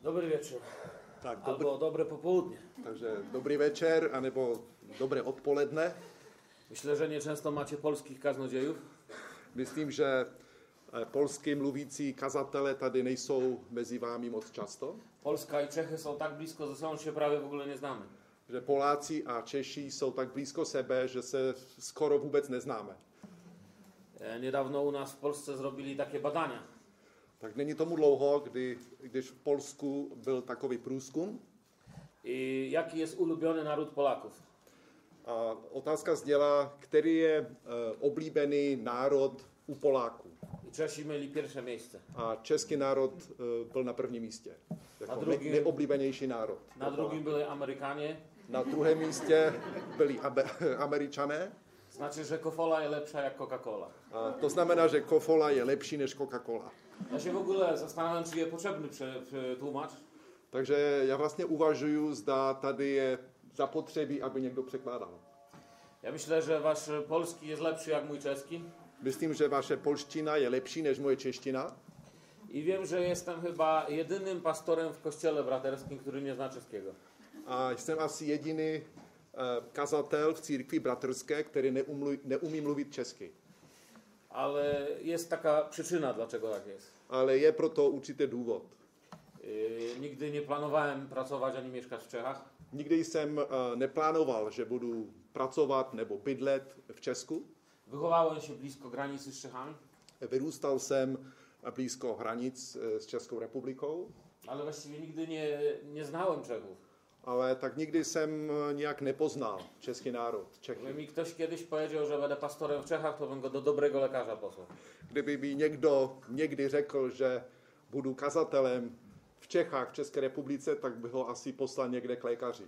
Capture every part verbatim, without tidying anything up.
Dobry wieczór. Tak, dobry, Albo dobre popołudnie. takže dobrý večer, anebo dobré odpoledne. Myślę, że nieczęsto macie polskich kaznodziejów. Myslím, že polsky mluvící kazatele tady nejsou mezi vámi moc často. Polska i Czechy są tak blisko ze sobą, że się prawie w ogóle nie znamy. Že Poláci a Češi jsou tak blízko sebe, že se skoro vůbec neznáme. E, Niedawno u nas w Polsce zrobili takie badania. Tak není tomu dlouho, kdy, když v Polsku byl takový průzkum. I jaki jest ulubiony naród Polaków? A otázka zněla, který je uh, oblíbený národ u Poláků. I Czesi mieli pierwsze miejsce. A český národ uh, byl na prvním místě. Jako Na drugim- ne, nejoblíbenější národ. Na drugim byli Amerykanie. Na druhém místě byli Abe- Američané. Znaczy, że kofola jest lepsza jak Coca-Cola. A to znamená, že Coca-Cola je lepší než Coca-Cola. Ja się w ogóle zastanawiam, czy jest potrzebny prze- prze- tłumacz. Takže já vlastně uvažuju, zda tady je zapotřebí, aby někdo překládal. Ja myślę, że wasz polski jest lepszy jak mój czeski. Myslím, že vaše polština je lepší než moje čeština. I wiem, że jestem chyba jedynym pastorem w kościele braterskim, który nie zna czeskiego. A jsem asi jediný uh, kazatel v církvi bratrské, který neumluví, neumí mluvit česky. Ale jest taka przyczyna, dlaczego tak jest. Ale je proto určitý důvod. Yy, nigdy nie planowałem pracować ani mieszkać w Czechach. Nikdy jsem uh, neplánoval, že budu pracovat nebo bydlet v Česku. Wychowałem się blisko granicy z Czechami, Vyrůstal jsem blízko hranic uh, s Českou republikou. ale właściwie nigdy nie, nie znałem Czechów. Ale tak nikdy jsem nějak nepoznal český národ, Čechy. Gdyby mi ktoś kiedyś powiedział, że będę pastorem w Czechach, to bym go do dobrego lekarza posłał. Kdyby mi někdo někdy řekl, že budu kazatelem v Čechách, v České republice, tak bych ho asi poslal někde k lékaři.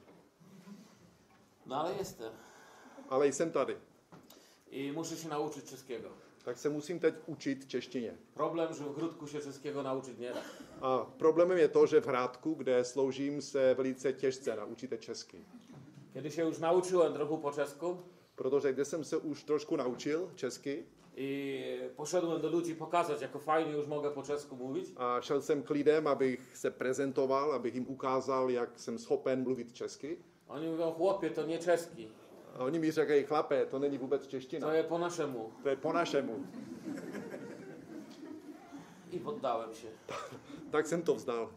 No ale jestem. Ale jsem tady, I muszę się nauczyć czeskiego. tak se musím teď učit češtině. Problem, że w Gródku się czeskiego nauczyć nie da. A problémem je to, že v Hrádku, kde sloužím, se velice těžce naučíte česky. Kiedy się już nauczyłem trochę po czesku Protože kde jsem se už trošku naučil česky i poszedłem do ludzi pokazać, jako fajnie już mogę po czesku mówić, a šel jsem k lidem, abych se prezentoval, abych jim ukázal, jak jsem schopen mluvit česky. oni mówią, chłopie, to nie czeski, A oni mi říkají, chlape, to není vůbec čeština, to jest po naszemu. to je po našemu. I poddałem się. Tak jsem to vzdal.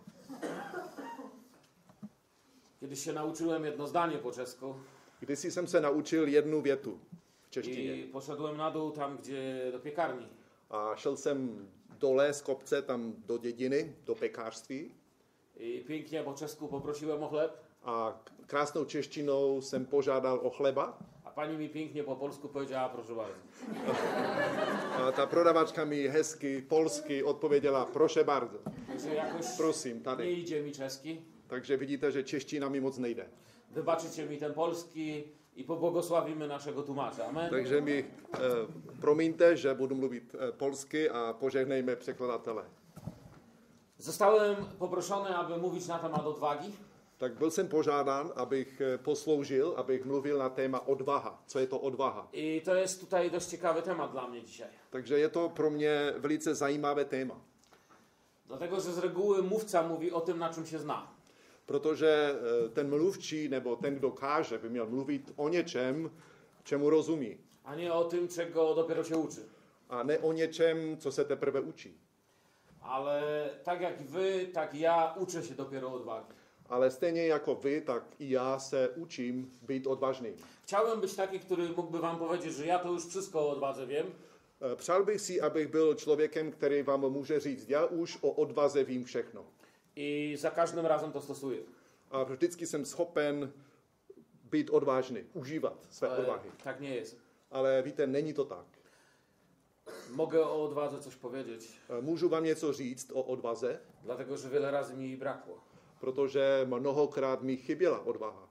Kiedyś się nauczyłem jedno zdanie po czesku Kdysi jsem se naučil jednu větu v češtině. i poszedłem na dół tam, gdzie do piekarni. A šel jsem dole z kopce, tam do dědiny, do pekařství. I pięknie po czesku poprosiłem o chleb, A krásnou češtinou jsem požádal o chleba. a pani mi pięknie po polsku powiedziała, proszę bardzo. A ta prodavačka mi hezky polsky odpověděla, proše bardzo. Także jakoś Prosím, nie tady. idzie mi czeski. Takže vidíte, že čeština mi moc nejde. Wybaczycie mi ten polski i pobłogosławimy naszego tłumacza. Amen. Takže mi eh, promiňte, že budu mluvit eh, polsky a požehnejme překladatele. Zostałem poproszony, aby mówić na temat odwagi. Tak byl jsem požádán, abych eh, posloužil, abych mluvil na téma odvaha. Co je to odvaha? I to jest tutaj dość ciekawy temat dla mnie dzisiaj. Takže je to pro mě velice zajímavé téma. Dlatego, że z reguły mówca mówi o tym, na czym się zna. Protože eh, ten mluvčí nebo ten, kdo káže, by měl mluvit o něčem, čemu rozumí. A nie o tym, czego dopiero się uczy. A ne o něčem, co se teprve učí. Ale tak jak wy, tak ja uczę się dopiero odwagi. Ale stejně jako vy, tak i já se učím být odvážný. Chciałem być taki, który mógłby wam powiedzieć, że ja to już wszystko o odwadze wiem, Eh, Přál bych si, abych byl člověkem, který vám může říct, já už o odvaze vím všechno. i za każdym razem to stosuję. A vždycky jsem schopen být odvážný, užívat své Ale odvahy. tak nie jest. Ale víte, není to tak. Mogę o odwadze coś powiedzieć, Eh, Můžu vám něco říct o odvaze, dlatego że wiele razy mi jej brakło. protože mnohokrát mi chyběla odvaha.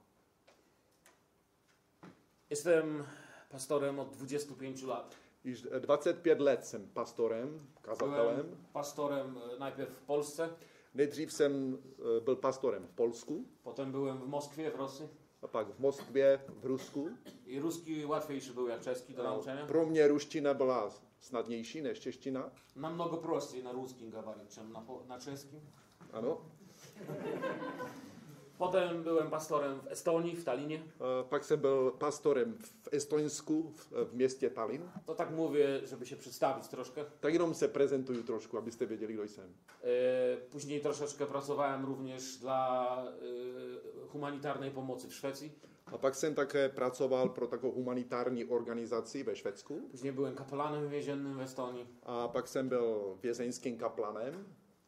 Jestem pastorem od dwudziestu pięciu lat. Již dvacet pět let jsem pastorem, kazatelem. Byłem pastorem e, najpierw w Polsce, Nejdřív jsem eh, byl pastorem v Polsku, potem byłem w Moskwie, w Rosji. a pak v Moskvě, v Rusku. I ruski łatwiejszy był jak czeski do nauczenia. Pro mě ruština byla snadnější než čeština. Намного проще на русском говорить, чем на, по- на чешском. Ano. Potem byłem pastorem w Estonii, w Tallinie. E, Pak jsem byl pastorem v Estonsku, v, v městě Tallinn. To tak mówię, żeby się przedstawić troszkę. Tak jenom se prezentuju trošku, abyste věděli, kdo jsem. E, Później troszeczkę pracowałem również dla e, humanitarnej pomocy w Szwecji. A pak jsem také pracoval pro takovou humanitární organizaci ve Švédsku. Później byłem kapelanem więziennym w Estonii. A pak jsem byl vězeňským kaplanem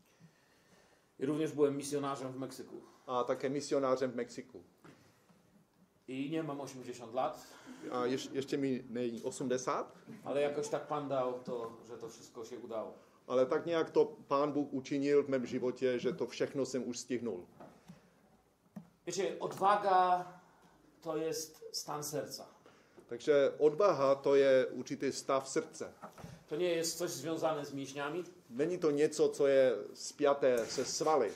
I również byłem misjonarzem w Meksyku. a také misionářem v Mexiku. I nie mam osiemdziesiąt lat, A ješ, ještě mi není osmdesát, ale jakoś tak Pan dał to, że to wszystko się udało. ale tak nějak to Pán Bůh učinil v mém životě, že to všechno jsem už stihnul. Wiecie, odwaga to jest stan serca. Takže odvaha to je určitý stav srdce. To nie jest coś związane z mięśniami. Není to něco, co je spjaté se svaly.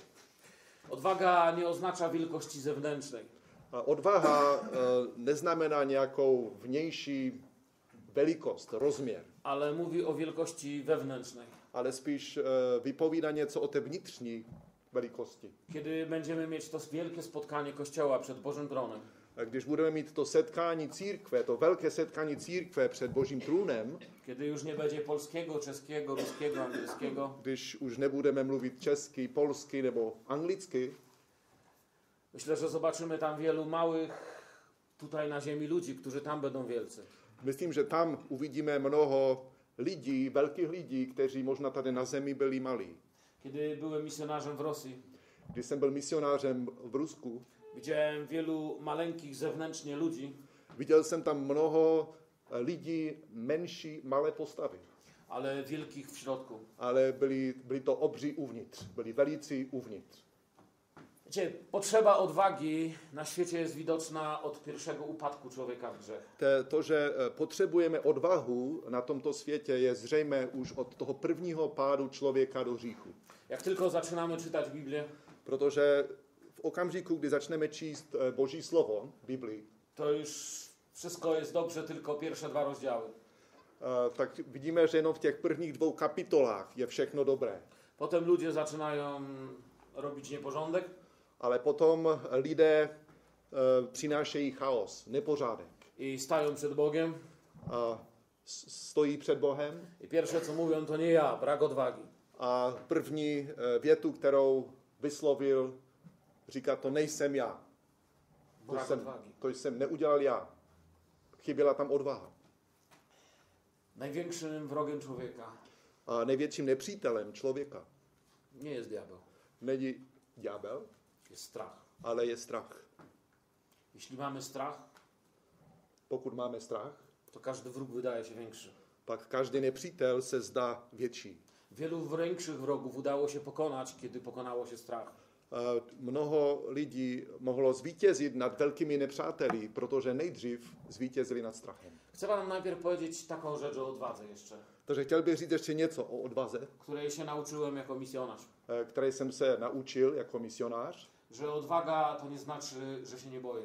Odwaga nie oznacza wielkości zewnętrznej. A odvaha e, neznamená nějakou vnější velikost, rozměr, Ale mówi o wielkości wewnętrznej. ale spíš e, vypovídá něco o té vnitřní velikosti. Kiedy będziemy mieć to wielkie spotkanie Kościoła przed Bożym Tronem, A když budeme mít to setkání církve, to velké setkání církve před Božím trůnem, kiedy już nie będzie polskiego, czeskiego, ruskiego, angielskiego, když už nebudeme mluvit česky, polsky nebo anglicky, myślę, że zobaczymy tam wielu małych tutaj na ziemi ludzi, którzy tam będą wielcy. myslím, že tam uvidíme mnoho lidí, velkých lidí, kteří možná tady na zemi byli malí. Kiedy byłem misjonarzem w Rosji, Když jsem byl misionářem v Rusku, widziałem wielu maleńkich zewnętrznie ludzi, viděl jsem tam mnoho lidí menší, malé postavy, ale wielkich w środku. ale byli, byli to obří uvnitř, byli velicí uvnitř. Wiecie, potrzeba odwagi na świecie jest widoczna od pierwszego upadku człowieka w grzech. To, to, že potřebujeme odvahu na tomto světě, je zřejmé už od toho prvního pádu člověka do hříchu. Jak tylko zaczynamy czytać Biblię, Protože v okamžiku, kdy začneme číst Boží slovo, Biblii, to już wszystko jest dobrze, tylko pierwsze dwa rozdziały. tak vidíme, že jenom v těch prvních dvou kapitolách je všechno dobré. Potem ludzie zaczynają robić nieporządek, Ale potom lidé přinášejí chaos, nepořádek. i stają przed Bogiem A stojí před Bohem i pierwsze co mówią to nie ja, brak odwagi. a první větu, kterou vyslovil, říká, to nejsem já. To Brak jsem, odwagi. to jsem neudělal já. Chyběla tam odvaha. Największym wrogiem człowieka A největším nepřítelem člověka nie jest diabeł, není ďábel, jest strach. ale je strach. Jeśli mamy strach, Pokud máme strach, to każdy wróg wydaje się większy. pak každý nepřítel se zdá větší. Wielu większych wrogów udało się pokonać, kiedy pokonało się strach. A mnoho lidí mohlo zvítězit nad velkými nepřáteli, protože nejdřív zvítězili nad strachem. Chcę wam najpierw powiedzieć taką rzecz o odwadze jeszcze, Takže chtěl bych říct ještě něco o odvaze, której się nauczyłem jako misjonarz. které jsem se naučil jako misionář, Że odwaga to nie znaczy, że się nie boję,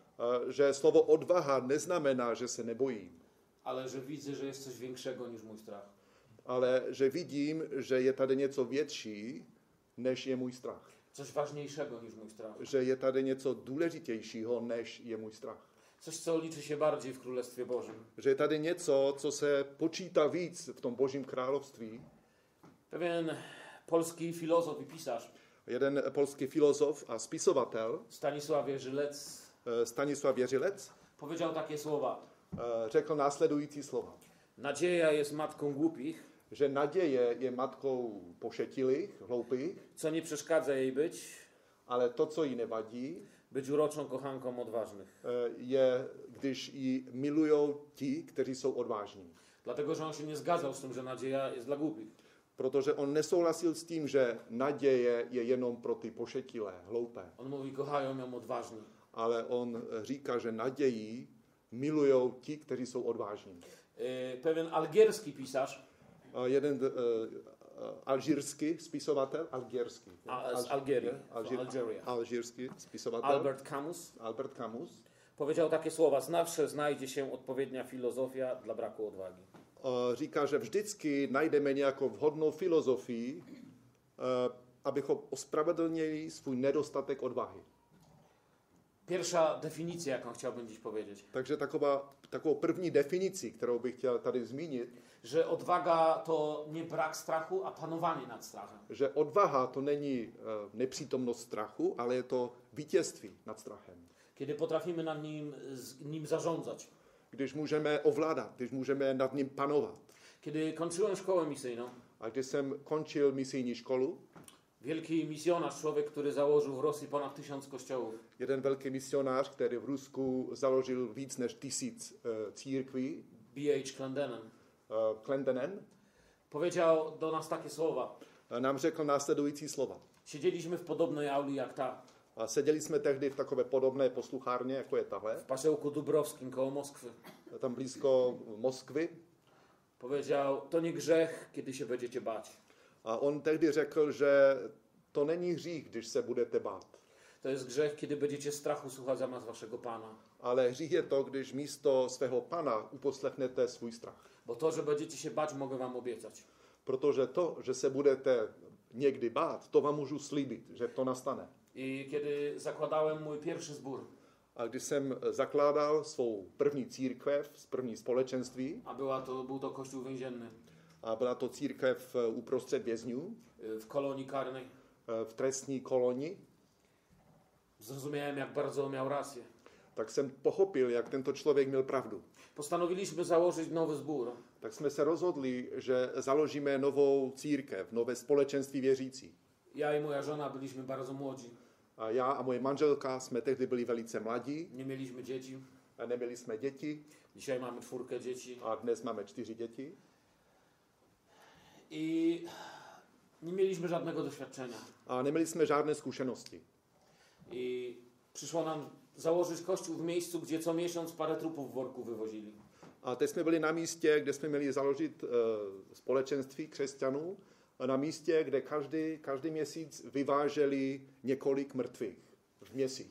že slovo odvaha neznamená, že se nebojím, ale że widzę, że jest coś większego niż mój strach. ale že vidím, že je tady něco větší, než je můj strach. Coś ważniejszego niż mój strach. Že je tady něco důležitějšího, než je můj strach. Coś, co liczy się bardziej w Królestwie Bożym. Že je tady něco, co se počítá víc v tom Božím království. Pewien polski filozof i pisarz, Jeden polský filozof a spisovatel, Stanisław Jeżylec, Stanisław Jeřilec, powiedział takie słowa. řekl následující slova. Nadzieja jest matką głupich, Že naděje je matkou pošetilých, hloupých, co nie przeszkadza jej być, ale to, co jí nevadí, być uroczą kochanką odważnych. je, když ji milujou ti, kteří jsou odvážní. Dlatego, że on się nie zgadzał z tym, że nadzieja jest dla głupich. Protože on nesouhlasil s tím, že naděje je jenom pro ty pošetilé, hloupé. On mówi, kochają ją odważni. Ale on říká, že nadějí milujou ti, kteří jsou odvážní. Yy, pewien algierski pisarz, A jeden uh, alžírský spisovatel, algierský, a, z Algierii, Alžír, Algeria, alžírský spisovatel, Albert Camus, Albert Camus, powiedział takie słowa: zawsze znajdzie się odpowiednia filozofia dla braku odwagi. uh, říká, že vždycky najdeme nějakou vhodnou filozofii, uh, abychom ospravedlnili svůj nedostatek odvahy. Pierwsza definicja, jaką chciałbym dziś powiedzieć, Takže taková, takovou první definici, kterou bych chtěl tady zmínit, że odwaga to nie brak strachu, a panowanie nad strachem. že odvaha to není uh, nepřítomnost strachu, ale je to vítězství nad strachem. Kiedy potrafimy nad nim, z nim zarządzać. Když můžeme ovládat, když můžeme nad ním panovat. Kiedy kończyłem szkołę misyjną, A když jsem končil misijní školu, wielki misjonarz, człowiek, który założył w Rosji ponad tysiąc kościołów, jeden velký misionář, který v Rusku založil víc než tisíc uh, církví, B H Clendenin, uh, Clendenin, powiedział do nas takie słowa. nám řekl následující slova. Siedzieliśmy w podobnej auli jak ta, A seděli jsme tehdy v takové podobné posluchárně, jako je tahle, w pasełku Dubrowskim koło Moskwy. tam blízko Moskvy. Powiedział, to nie grzech, kiedy się będziecie bać. A on tehdy řekl, že to není hřích, když se budete bát. To jest grzech, kiedy będziecie strachu słuchać zamiast waszego Pana. Ale hřích je to, když místo svého pana uposlechnete svůj strach. Bo to, że będziecie się bać, mogę wam obiecać. Protože to, že se budete někdy bát, to vám můžu slíbit, že to nastane. I kiedy zakładałem mój pierwszy zbór, A když jsem zakládal svou první církev, první společenství, a była to, był to kościół więzienny a byla to církev uprostřed vězňů, w kolonii karnej, v trestní kolonii, zrozumiałem, jak bardzo miał rację. tak jsem pochopil, jak tento člověk měl pravdu. Postanowiliśmy założyć nowy zbór. Tak jsme se rozhodli, že založíme novou církev, nové společenství věřící. Ja i moja żona byliśmy bardzo młodzi. A já a moje manželka jsme tehdy byli velice mladí, Nie mieliśmy dzieci. a neměli jsme děti Dzisiaj mamy czwórkę dzieci. a dnes máme čtyři děti. I nie mieliśmy żadnego doświadczenia. A neměli jsme žádné zkušenosti. I przyszło nam założyć kościół w miejscu, gdzie co miesiąc parę trupów w worku wywozili. A teď jsme byli na místě, kde jsme měli založit uh, společenství křesťanů, a na místě, kde každý, každý měsíc vyváželi několik mrtvých v měsíc.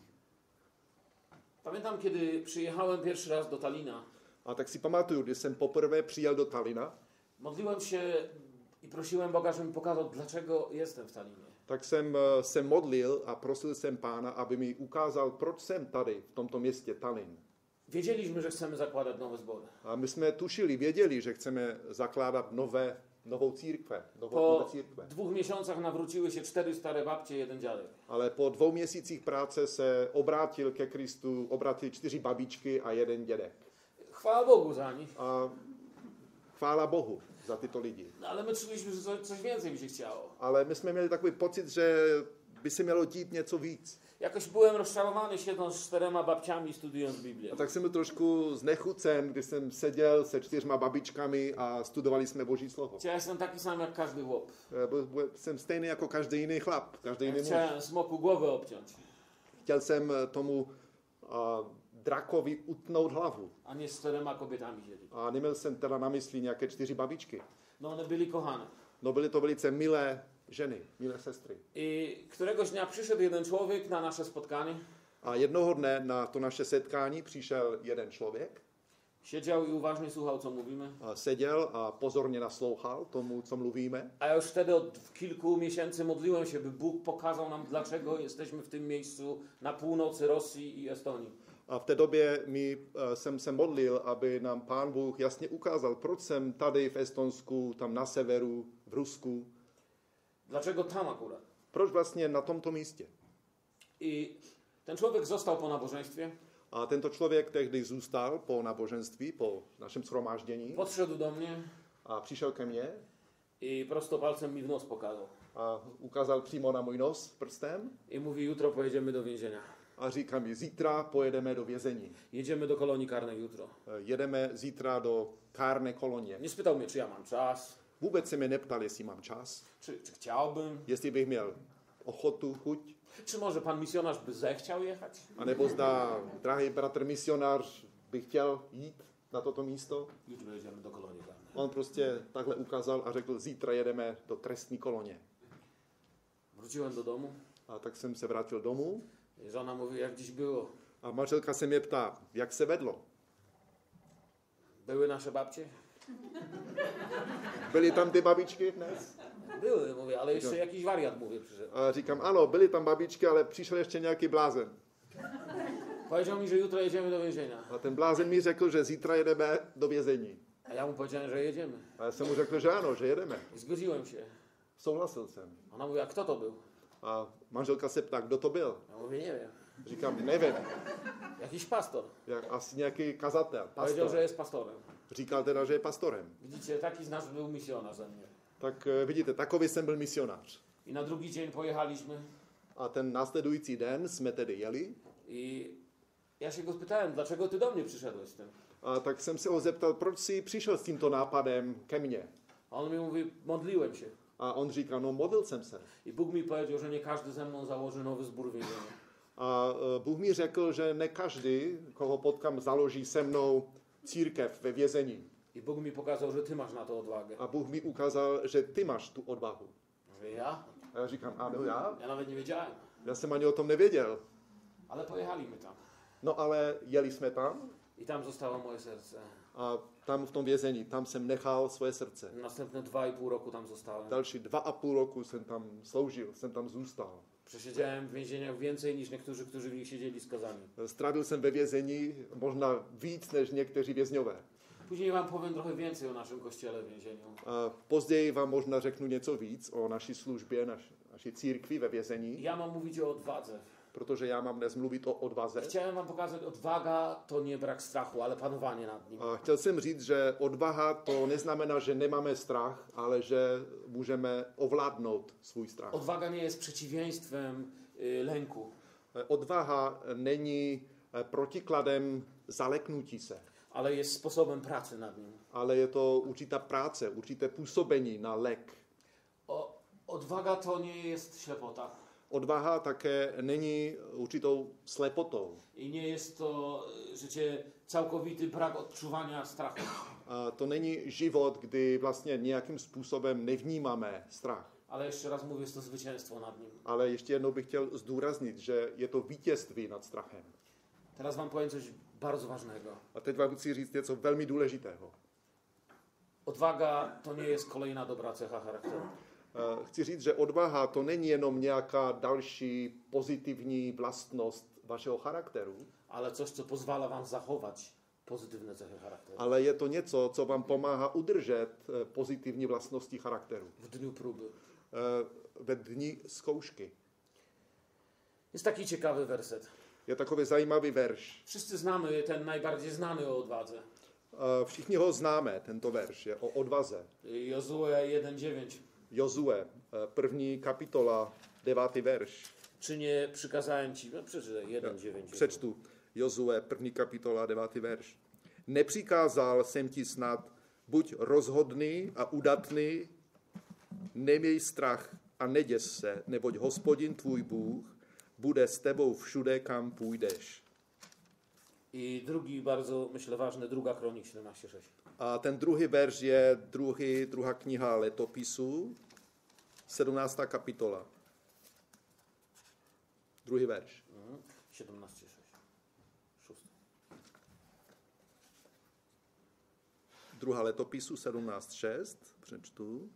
Pamiętam, kiedy przyjechałem pierwszy raz do Talina. A tak si pamatuju, když jsem poprvé přijel do Talina, Modliłem się i prosiłem Boga, żeby mi pokazał, dlaczego jestem w Talinie. tak jsem se modlil a prosil jsem Pána, aby mi ukázal, proč jsem tady, v tomto městě Tallinn. Wiedzieliśmy, że chcemy zakładać nowe zbory. A my jsme tušili, věděli, že chceme zakládat nové, novou církve, novou, nové Po církve. dwóch miesiącach nawróciły się cztery stare babcie, jeden dziadek. Ale po dvou měsících práce se obrátil ke Kristu, obrátili čtyři babičky a jeden dědek. Chwała Bogu za nich. A chvála Bohu za tyto lidi. No, ale my czuliśmy, że coś, coś więcej mi się chciało. Ale my jsme měli takový pocit, že by se mělo dít něco víc. Jakoś byłem rozczarowany, siedząc z czterema babciami, studiując Biblię. A tak jsem byl trošku znechucen, když jsem seděl se čtyřma babičkami a studovali jsme Boží slovo. Ja jestem taki sam jak każdy chłop. Byl, byl, jsem stejný jako každý jiný chlap, každý Ja jiný muž. chciałem smoku głowę obciąć, Chtěl jsem tomu a, drakovi utnout hlavu. a nie z czterema kobietami siedzieć. A neměl jsem teda na mysli nějaké čtyři babičky. No one byli kochane. No byly to velice milé ženy, milé sestry. I któregoś dnia przyszedł jeden człowiek na nasze spotkanie. A jednoho dne na to naše setkání přišel jeden člověk, Siedział i uważnie słuchał, co mówimy. a seděl a pozorně naslouchal tomu, co mluvíme. A ja już wtedy od kilku miesięcy modliłem się, by Bóg pokazał nam, dlaczego jesteśmy w tym miejscu na północy Rosji i Estonii. A v té době mi, uh, jsem se modlil, aby nám Pán Bůh jasně ukázal, proč jsem tady v Estonsku, tam na severu, v Rusku, Dlaczego tam akurat? proč vlastně na tomto místě. I ten człowiek został po nabożeństwie, A tento člověk tehdy zůstal po náboženství, po našem shromáždění podszedł do mnie a přišel ke mně i prosto palcem mi w nos pokazał. a ukázal přímo na můj nos prstem I mówi, jutro pojedziemy do więzienia. a říká mi, zítra pojedeme do vězení. Jedziemy do kolonii karnej jutro. Jedeme zítra do kárné kolonie. Nie spytał mnie, czy ja mam czas, Vůbec se mě neptal, jestli mám čas, czy, czy chciałbym, jestli bych měl ochotu, chuť, czy może pan misjonarz by zechciał jechać. anebo zda, drahý bratr misionář, bych chtěl jít na toto místo. Jutro jedziemy do kolonii karnej. On prostě takhle ukázal a řekl, zítra jedeme do trestní kolonie. Wróciłem do domu A tak jsem se vrátil domů i żona mówi, jak dziś było. a manželka se mě ptá, jak se vedlo. Były nasze babcie? Byly tam ty babičky dnes? Były, mówię, ale jeszcze jakiś wariat, mówię, przyszedł. A říkám, ano, byly tam babičky, ale přišel ještě nějaký blázen. Powiedział mi, że jutro jedziemy do więzienia. A ten blázen mi řekl, že zítra jedeme do vězení. A ja mu powiedziałem, że jedziemy. A já jsem mu řekl, že ano, že jedeme. I zgodziłem się. Souhlasil jsem. Ona mówi, a kto to był? A manželka se ptá, kdo to byl. Ja mówię, nie wiem. Říkám, nevím. Jakiś pastor. Jak, asi nějaký kazatel, Powiedział, pastor. że jest pastorem. Říkal teda, že je pastorem. Widzicie, taki z nas był misjonarz ze mnie. Tak e, vidíte, takový jsem byl misionář. I na drugi dzień pojechaliśmy A ten následující den jsme tedy jeli. i ja się go spytałem, dlaczego ty do mnie przyszedłeś z tym? A tak jsem se ho zeptal, proč jsi přišel s tímto nápadem ke mně. A on mi mówi, modliłem się. A on říká, no modlil jsem se. I Bóg mi powiedział, że nie każdy ze mną założy nowy zbór więzienia. A e, Bůh mi řekl, že ne každý, koho potkám, založí se mnou církev ve vězení. I Bóg mi pokazał, że ty masz na to odwagę. A Bůh mi ukázal, že ty máš tu odvahu. Mówię, ja? A já říkám, ano, já? Ja nawet nie wiedziałem. Já jsem ani o tom nevěděl. Ale pojechaliśmy tam. No ale jeli jsme tam I tam zostało moje serce. a tam v tom vězení, tam jsem nechal svoje srdce. Następne dwa i pół roku tam zostałem. Další dva a půl roku jsem tam sloužil, jsem tam zůstal. Przesiedziałem w więzieniach więcej niż niektórzy, którzy w nich siedzieli skazani. Strávil jsem ve vězení možná víc než někteří vězňové. Później wam powiem trochę więcej o naszym kościele w więzieniu. A později vám možná řeknu něco víc o naší službě, naš, naší církvi ve vězení, Ja mam mówić o odwadze. protože já mám dnes mluvit o odvaze. Chciałem wam pokazać, odwaga to nie brak strachu, ale panowanie nad nim. A chtěl jsem říct, že odvaha to neznamená, že nemáme strach, ale že můžeme ovládnout svůj strach. Odwaga nie jest przeciwieństwem y, lęku, Odvaha není eh, protikladem zaleknutí se, ale jest sposobem pracy nad nim. ale je to určitá práce, určité působení na lek. O, odwaga to nie jest ślepota. Odvaha také není určitou slepotou. I nie jest to, y, życie, całkowity brak odczuwania strachu. A to není život, kdy vlastně nějakým způsobem nevnímáme strach. Ale jeszcze raz mówię, jest to zwycięstwo nad nim. Ale ještě jednou bych chtěl zdůraznit, že je to vítězství nad strachem. Teraz wam powiem coś bardzo ważnego. A teď vám chci říct něco velmi důležitého. Odwaga to nie jest kolejna dobra cecha charakteru. Eh, Chci říct, že odvaha to není jenom nějaká další pozitivní vlastnost vašeho charakteru, Ale coś, co pozwala wam zachować pozytywne cechy charakteru. ale je to něco, co vám pomáhá udržet eh, pozitivní vlastnosti charakteru W dniu próby. eh, ve dni zkoušky. Jest taki ciekawy werset. Je takový zajímavý verš. Wszyscy znamy ten najbardziej znany o odwadze. Eh, Všichni ho známe, tento verš je o odvaze. Jozue jeden dziewięć. Jozue, eh, první kapitola, devátý verš. Czy nie przykazałem ci, no przeczytaj jeden dziewięć. Přečtu Jozue, první kapitola, devátý verš. Nepřikázal jsem ti snad, buď rozhodný a udatný, neměj strach a neděs se, neboť Hospodin tvůj Bůh bude s tebou všude, kam půjdeš. I drugi bardzo, myślę, ważny, druga kronik siedemnaście sześć. A ten druhý verš je druhý, druhá kniha letopisů, sedmnáctá kapitola. Druhý verš. Mhm. siedemnaście sześć. Szósty. Druhá letopisu sedmnáct šest, přečtu.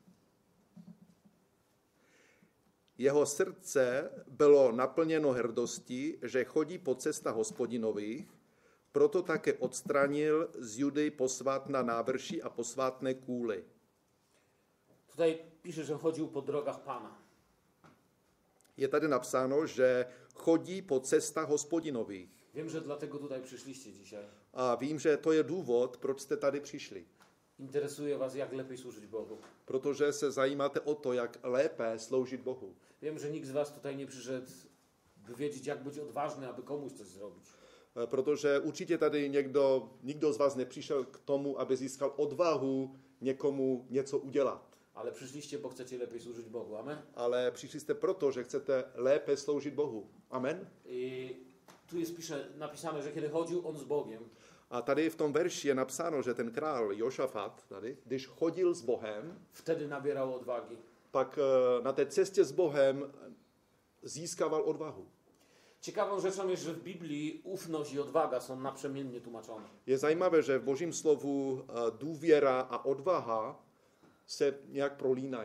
Jeho srdce bylo naplněno hrdostí, že chodí po cestách Hospodinových, proto také odstranil z Judy posvátná návrší a posvátné kůly. Tutaj pisze, że chodził po drogach Pana. Je tady napsáno, že chodí po cestách Hospodinových. Wiem, że dlatego tutaj przyszliście dzisiaj. A vím, že to je důvod, proč jste tady přišli. Interesuje was, jak lepiej służyć Bogu. Protože se zajímáte o to, jak lépe sloužit Bohu. Wiem, że nikt z was tutaj nie przyszedł, by wiedzieć, jak być odważny, aby komuś coś zrobić. E, Protože určitě tady někdo, nikdo z vás nepřišel k tomu, aby získal odvahu někomu něco udělat. Ale przyszliście, bo chcecie lepiej służyć Bogu. Amen? Ale přišli jste proto, že chcete lépe sloužit Bohu. Amen. I tu jest pisze, napisane, że kiedy chodził on z Bogiem, A tady v tom verši je napsáno, že ten král Jošafat, tady, když chodil s Bohem, wtedy nabierał odwagi. pak e, na té cestě s Bohem získával odvahu. Ciekawą rzeczą jest, że w Biblii ufność i odwaga są naprzemiennie tłumaczone. Je zajímavé, že v Božím slovu e, důvěra a odvaha se nějak prolínají.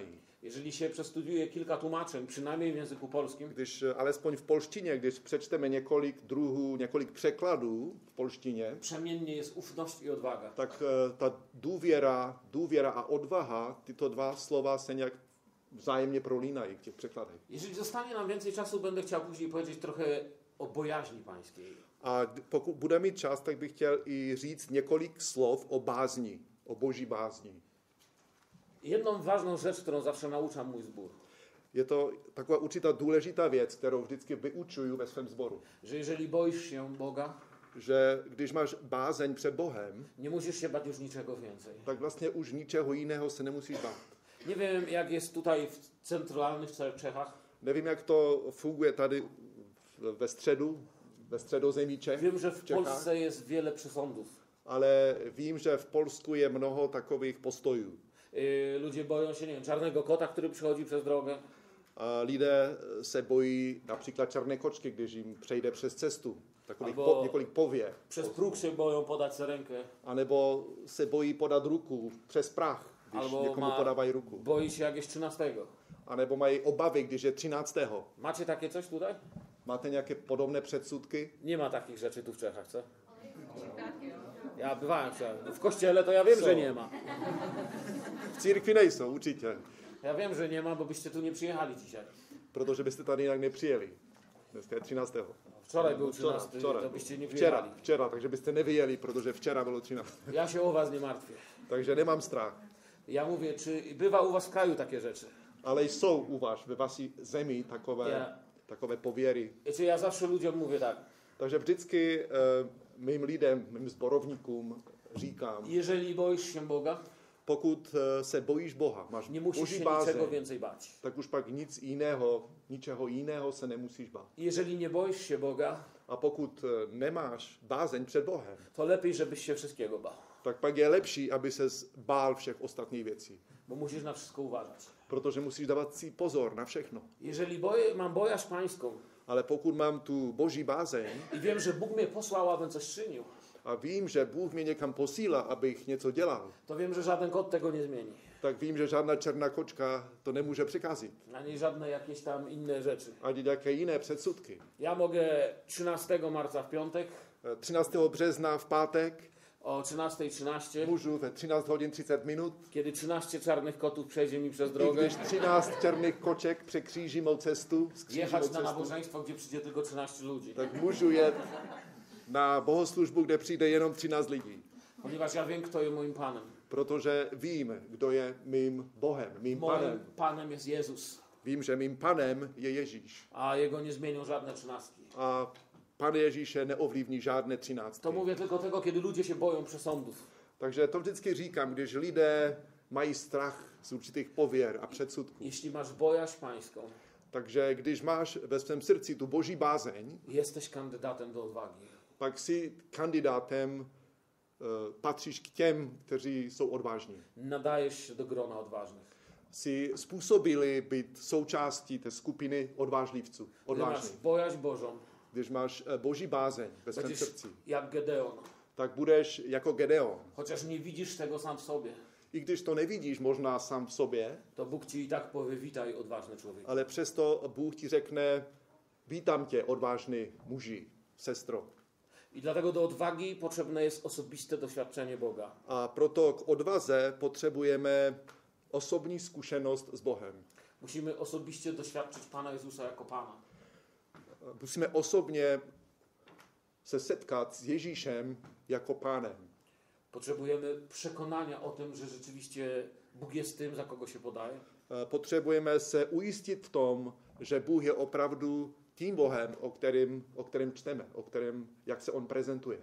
Jeżeli się przestudiuje kilka tłumaczeń, przynajmniej w języku polskim, když eh, alespoň v polštině, když přečteme několik druhů, několik překladů v polštině, przemiennie jest ufność i odwaga. tak eh, ta důvěra, důvěra a odvaha, tyto dva slova se nějak vzájemně prolínají v těch překladech. Jeżeli zostanie nam więcej czasu, będę chciał później powiedzieć trochę o bojaźni pańskiej. A d- pokud bude mít čas, tak bych chtěl i říct několik slov o bázni, o boží bázni. Jedną ważną rzecz, którą zawsze nauczam mój zbór, Je to taková určitá důležitá věc, kterou vždycky vyučuju ve svém sboru. że jeżeli boisz się Boga, Že když máš bázeň před Bohem, nie musisz się bać już niczego więcej. tak vlastně už ničeho jiného se nemusíš bát. Nie wiem, jak jest tutaj w centralnych Czechach. Nevím, jak to funguje tady v- ve středu, ve středozemí Čech, Wiem, że w v Čechách, Polsce jest wiele przesądów. ale vím, že v Polsku je mnoho takových postojů. Yy, ludzie boją się, nie wiem, czarnego kota, który przychodzi przez drogę. A lidé se bojí například černé kočky, když jim přejde přes cestu. Takových Albo- po, několik pověr. Przez próg się boją podać sobie rękę. A nebo se bojí podat ruku přes prach, když Albo někomu ma, podávají ruku. boi się jak jest trzynastego. A nebo mají obavy, když je třináctého. Macie takie coś tutaj? Máte nějaké podobné předsudky? Nie ma takich rzeczy tu w Czechach, co? Ja bywałem w Czechach. W kościele to ja wiem, Co? że nie ma. V církvi nejsou, určitě. Ja wiem, że nie ma, bo byście tu nie przyjechali dzisiaj. Protože byste tady jinak nepřijeli. Dneska je třináctého. Wczoraj był Včera, trzynasty, včera, to byście nie včera, przyjechali. včera, takže byste nevyjeli, protože včera bylo třinácté. Ja się o was nie martwię. Takže nemám strach. Ja mówię, czy bywa u was w kraju takie rzeczy? Ale jsou u vás ve vaší zemi takové, Ja, takové pověry. czy ja zawsze ludziom mówię tak. Takže vždycky e, mým lidem, mým zborovníkům říkám, Jeżeli boisz się Boga, pokud e, se bojíš Boha, máš nie musisz boží się bázeň, niczego więcej bać. tak už pak nic jiného, ničeho jiného se nemusíš bát. Jeżeli nie boisz się Boga, A pokud e, nemáš bázeň před Bohem, to lepiej, żebyś się wszystkiego bał. tak pak je lepší, aby ses bál všech ostatních věcí. Bo musisz na wszystko uważać. Protože musíš dávat si pozor na všechno. Jeżeli boję, mam bojaźń pańską Ale pokud mám tu boží bázeň i wiem, że Bóg mnie posłał, abym coś czynił, a vím, že Bůh mě někam posílá, abych něco dělal, to wiem, że żaden kot tego nie zmieni. tak vím, že žádná černá kočka to nemůže překazit. Ani żadne jakieś tam inne rzeczy. Ani nějaké jiné předsudky. Ja mogę trzynastego marca w piątek třináctého března v pátek o trzynasta trzynaście, můžu ve třináct hodin třicet minut, kiedy trzynaście czarnych kotów przejdzie mi przez i drogę, když třináct černých koček překříží mou cestu, skříží mou jechać na cestu, nabożeństwo, gdzie przyjdzie tylko trzynaście ludzi. tak můžu jet na bohoslužbu, kde přijde jenom třináct lidí. Ponieważ ja wiem, kto jest moim Panem. Protože vím, kdo je mým Bohem, mým Moim panem. Panem jest Jezus, Vím, že mým panem je Ježíš. a Jego nie zmienią żadne trzynastki. A Pan Ježíše neovlivní žádné třináctky. To mówię tylko tego, kiedy ludzie się boją przesądów. Takže to vždycky říkám, když lidé mají strach z určitých pověr a předsudků. Jeśli masz bojaźń pańską, Takže když máš ve svém srdci tu boží bázeň, jesteś kandydatem do odwagi. pak si kandidátem, uh, patříš k těm, kteří jsou odvážní. Nadajesz się do grona odważnych. Si způsobili být součástí té skupiny odvážlivců. Gdy masz Odvážných. bojaźń Bożą, Když máš eh, boží bázeň ve svém będziesz srdci, jak Gedeon. tak budeš jako Gedeon. Chociaż nie widzisz tego sam w sobie, I když to nevidíš možná sám v sobě, to Bóg ci i tak powie, witaj odważny człowiek. ale přesto Bůh ti řekne, vítám tě, odvážný muži, sestro. I dlatego do odwagi potrzebne jest osobiste doświadczenie Boga. A proto k odvaze potřebujeme osobní zkušenost s Bohem. Musimy osobiście doświadczyć Pana Jezusa jako Pana. Musíme osobně se setkat s Ježíšem jako pánem. Potrzebujemy przekonania o tym, że rzeczywiście Bóg jest tym, za kogo się podaje. Potřebujeme se ujistit v tom, že Bůh je opravdu tím Bohem, o kterém, o kterém čteme, o kterém, jak se on prezentuje.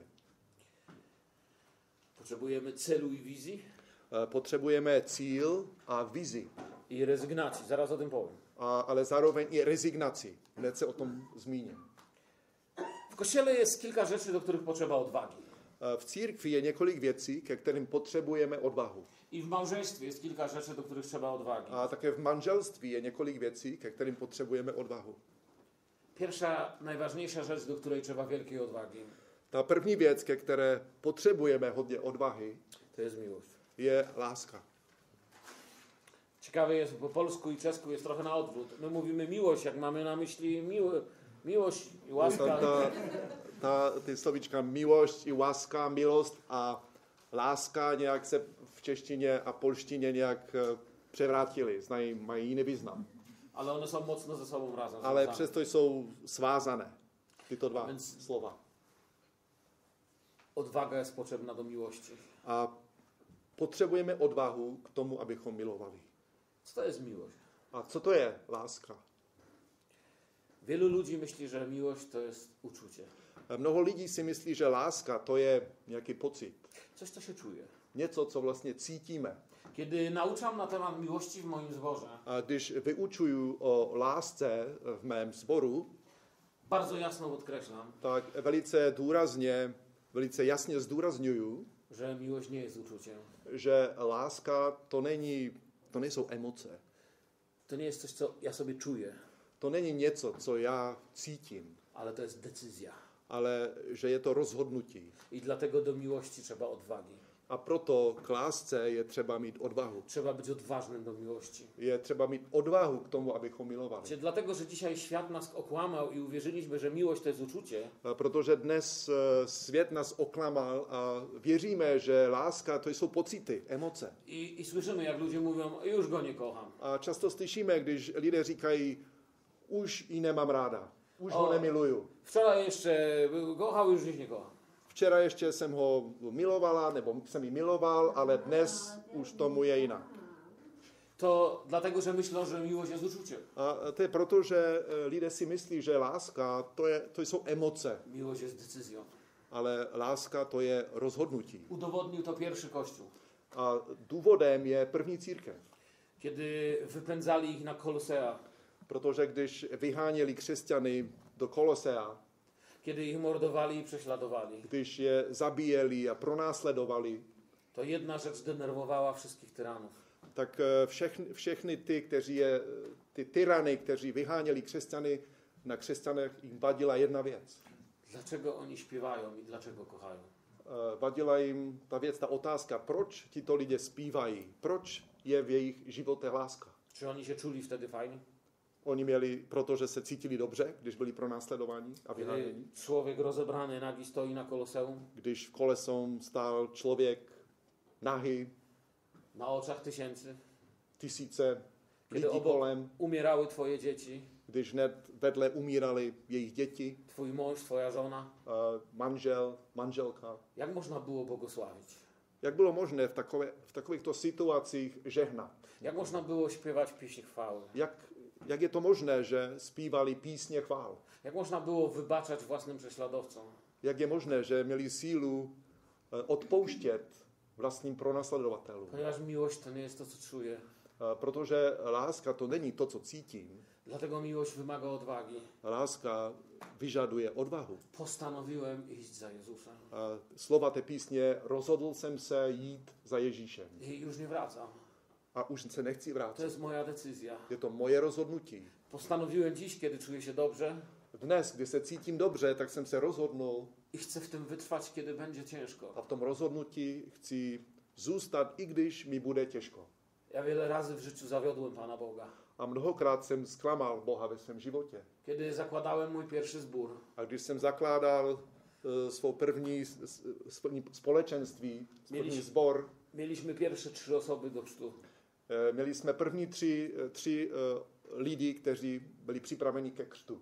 Potrzebujemy celu i wizji Potřebujeme cíl a vizi, i rezygnacji. Zaraz o tym powiem. a, ale zároveň i rezignaci. Hned se o tom zmíním. W Kościele jest kilka rzeczy, do których potrzeba odwagi. V církvi je několik věcí, ke kterým potřebujeme odvahu. I w małżeństwie jest kilka rzeczy, do których trzeba odwagi. A také v manželství je několik věcí, ke kterým potřebujeme odvahu. Pierwsza, najważniejsza rzecz, do której trzeba wielkiej odwagi, Ta první věc, ke které potřebujeme hodně odvahy, to jest miłość. je láska. Ciekawe jest, po polsku i czesku jest trochę na odwrót. My mówimy miłość, jak mamy na myśli miło, miłość i łaska. Ta, ta, ta, ty slovíčka miłość i łaska, milost a láska nějak se v češtině a polštině nějak eh, převrátily, znají, mají jiný význam. Ale one są mocno ze sobą razem. Ale związane. přesto jsou svázané, tyto dva Więc- slova. Odwaga jest potrzebna do miłości. A potřebujeme odvahu k tomu, abychom milovali. Co to jest miłość? A co to je láska? Wielu ludzi myśli, że miłość to jest uczucie. Mnoho lidí si myslí, že láska to je nějaký pocit. Coś, co się czuje. Něco, co vlastně cítíme. Kiedy nauczam na temat miłości w moim zborze, A když vyučuju o lásce v mém sboru, bardzo jasno podkreślam, tak velice důrazně, velice jasně zdůrazňuju, że miłość nie jest uczuciem. že láska to není, to nejsou emoce. To nie jest coś, co ja sobie czuję, To není něco, co já cítím, ale to jest decyzja. ale že je to rozhodnutí. I dlatego do miłości trzeba odwagi. A proto k lásce je třeba mít odvahu. Trzeba być odważnym do miłości. Je třeba mít odvahu k tomu, abychom milovali. Wiecie, dlatego, że dzisiaj świat nas okłamał i uwierzyliśmy, że miłość to jest uczucie, A protože dnes eh, svět nás oklamal a věříme, že láska to jsou pocity, emoce. i, i słyszymy, jak ludzie mówią, już go nie kocham. A často slyšíme, když lidé říkají, už ji nemám ráda, už ho O. nemiluju. Wczoraj jeszcze kochał, już dziś nie kocham. Včera ještě jsem ho milovala, nebo jsem ji miloval, ale dnes už tomu je jinak. To dlatego, że myślą, że miłość jest uczuciem. A to je proto, že eh, lidé si myslí, že láska to, je, to jsou emoce, Miłość jest decyzją. ale láska to je rozhodnutí. Udowodnił to pierwszy Kościół. A důvodem je první církev. Kiedy wypędzali ich na Kolosea, Protože když vyháněli křesťany do Kolosea, kiedy ich mordowali i prześladowali, když je zabíjeli a pronásledovali, to jedna rzecz denerwowała wszystkich tyranów. tak eh, všechny, všechny ty, kteří je, ty tyrany, kteří vyháněli křesťany, na křesťanech jim vadila jedna věc. Dlaczego oni śpiewają i dlaczego kochają? Eh, Vadila jim ta věc, ta otázka, proč tito lidé zpívají, proč je v jejich životech láska. Czy oni się czuli wtedy fajnie? Oni měli, protože se cítili dobře, když byli pronásledováni a Kiedy vyháněni. człowiek rozebrany nagi stoi na Koloseum, Když v kolesom stál člověk nahý, na oczach tysięcy, tisíce kiedy lidí obok kolem, umierały twoje dzieci, když hned vedle umírali jejich děti, twój mąż, twoja żona, eh, manžel, manželka. jak można było błogosławić? Jak bylo možné v, takové, v takovýchto situacích žehnat? Jak można było śpiewać pieśń chwały? Jak, jak je to možné, že zpívali písně chvál? Jak można było wybaczać własnym prześladowcom? Jak je možné, že měli sílu eh, odpouštět vlastním pronásledovatelům? Ponieważ miłość to nie jest to, co czuję. Eh, Protože láska to není to, co cítím. Dlatego miłość wymaga odwagi. Láska vyžaduje odvahu. Postanowiłem iść za Jezusem. A slova té písně, rozhodl jsem se jít za Ježíšem. I już nie wracam. A už se nechci To vrátit. jest moja decyzja. Je to moje rozhodnutí. Postanowiłem dziś, kiedy czuję się dobrze Dnes, kdy se cítím dobře, tak jsem se rozhodnul i chcę w tym wytrwać, kiedy będzie ciężko. a v tom rozhodnutí chci zůstat, i když mi bude těžko. Ja wiele razy w życiu zawiodłem Pana Boga. A mnohokrát jsem zklamal Boha ve svém životě. Kiedy zakładałem mój pierwszy zbór, A když jsem zakládal uh, svou první s- s- s- společenství, první Měliš- sbor, mieliśmy pierwsze trzy osoby do chrztu. eh, měli jsme první tři, eh, tři uh, lidi, kteří byli připraveni ke křtu.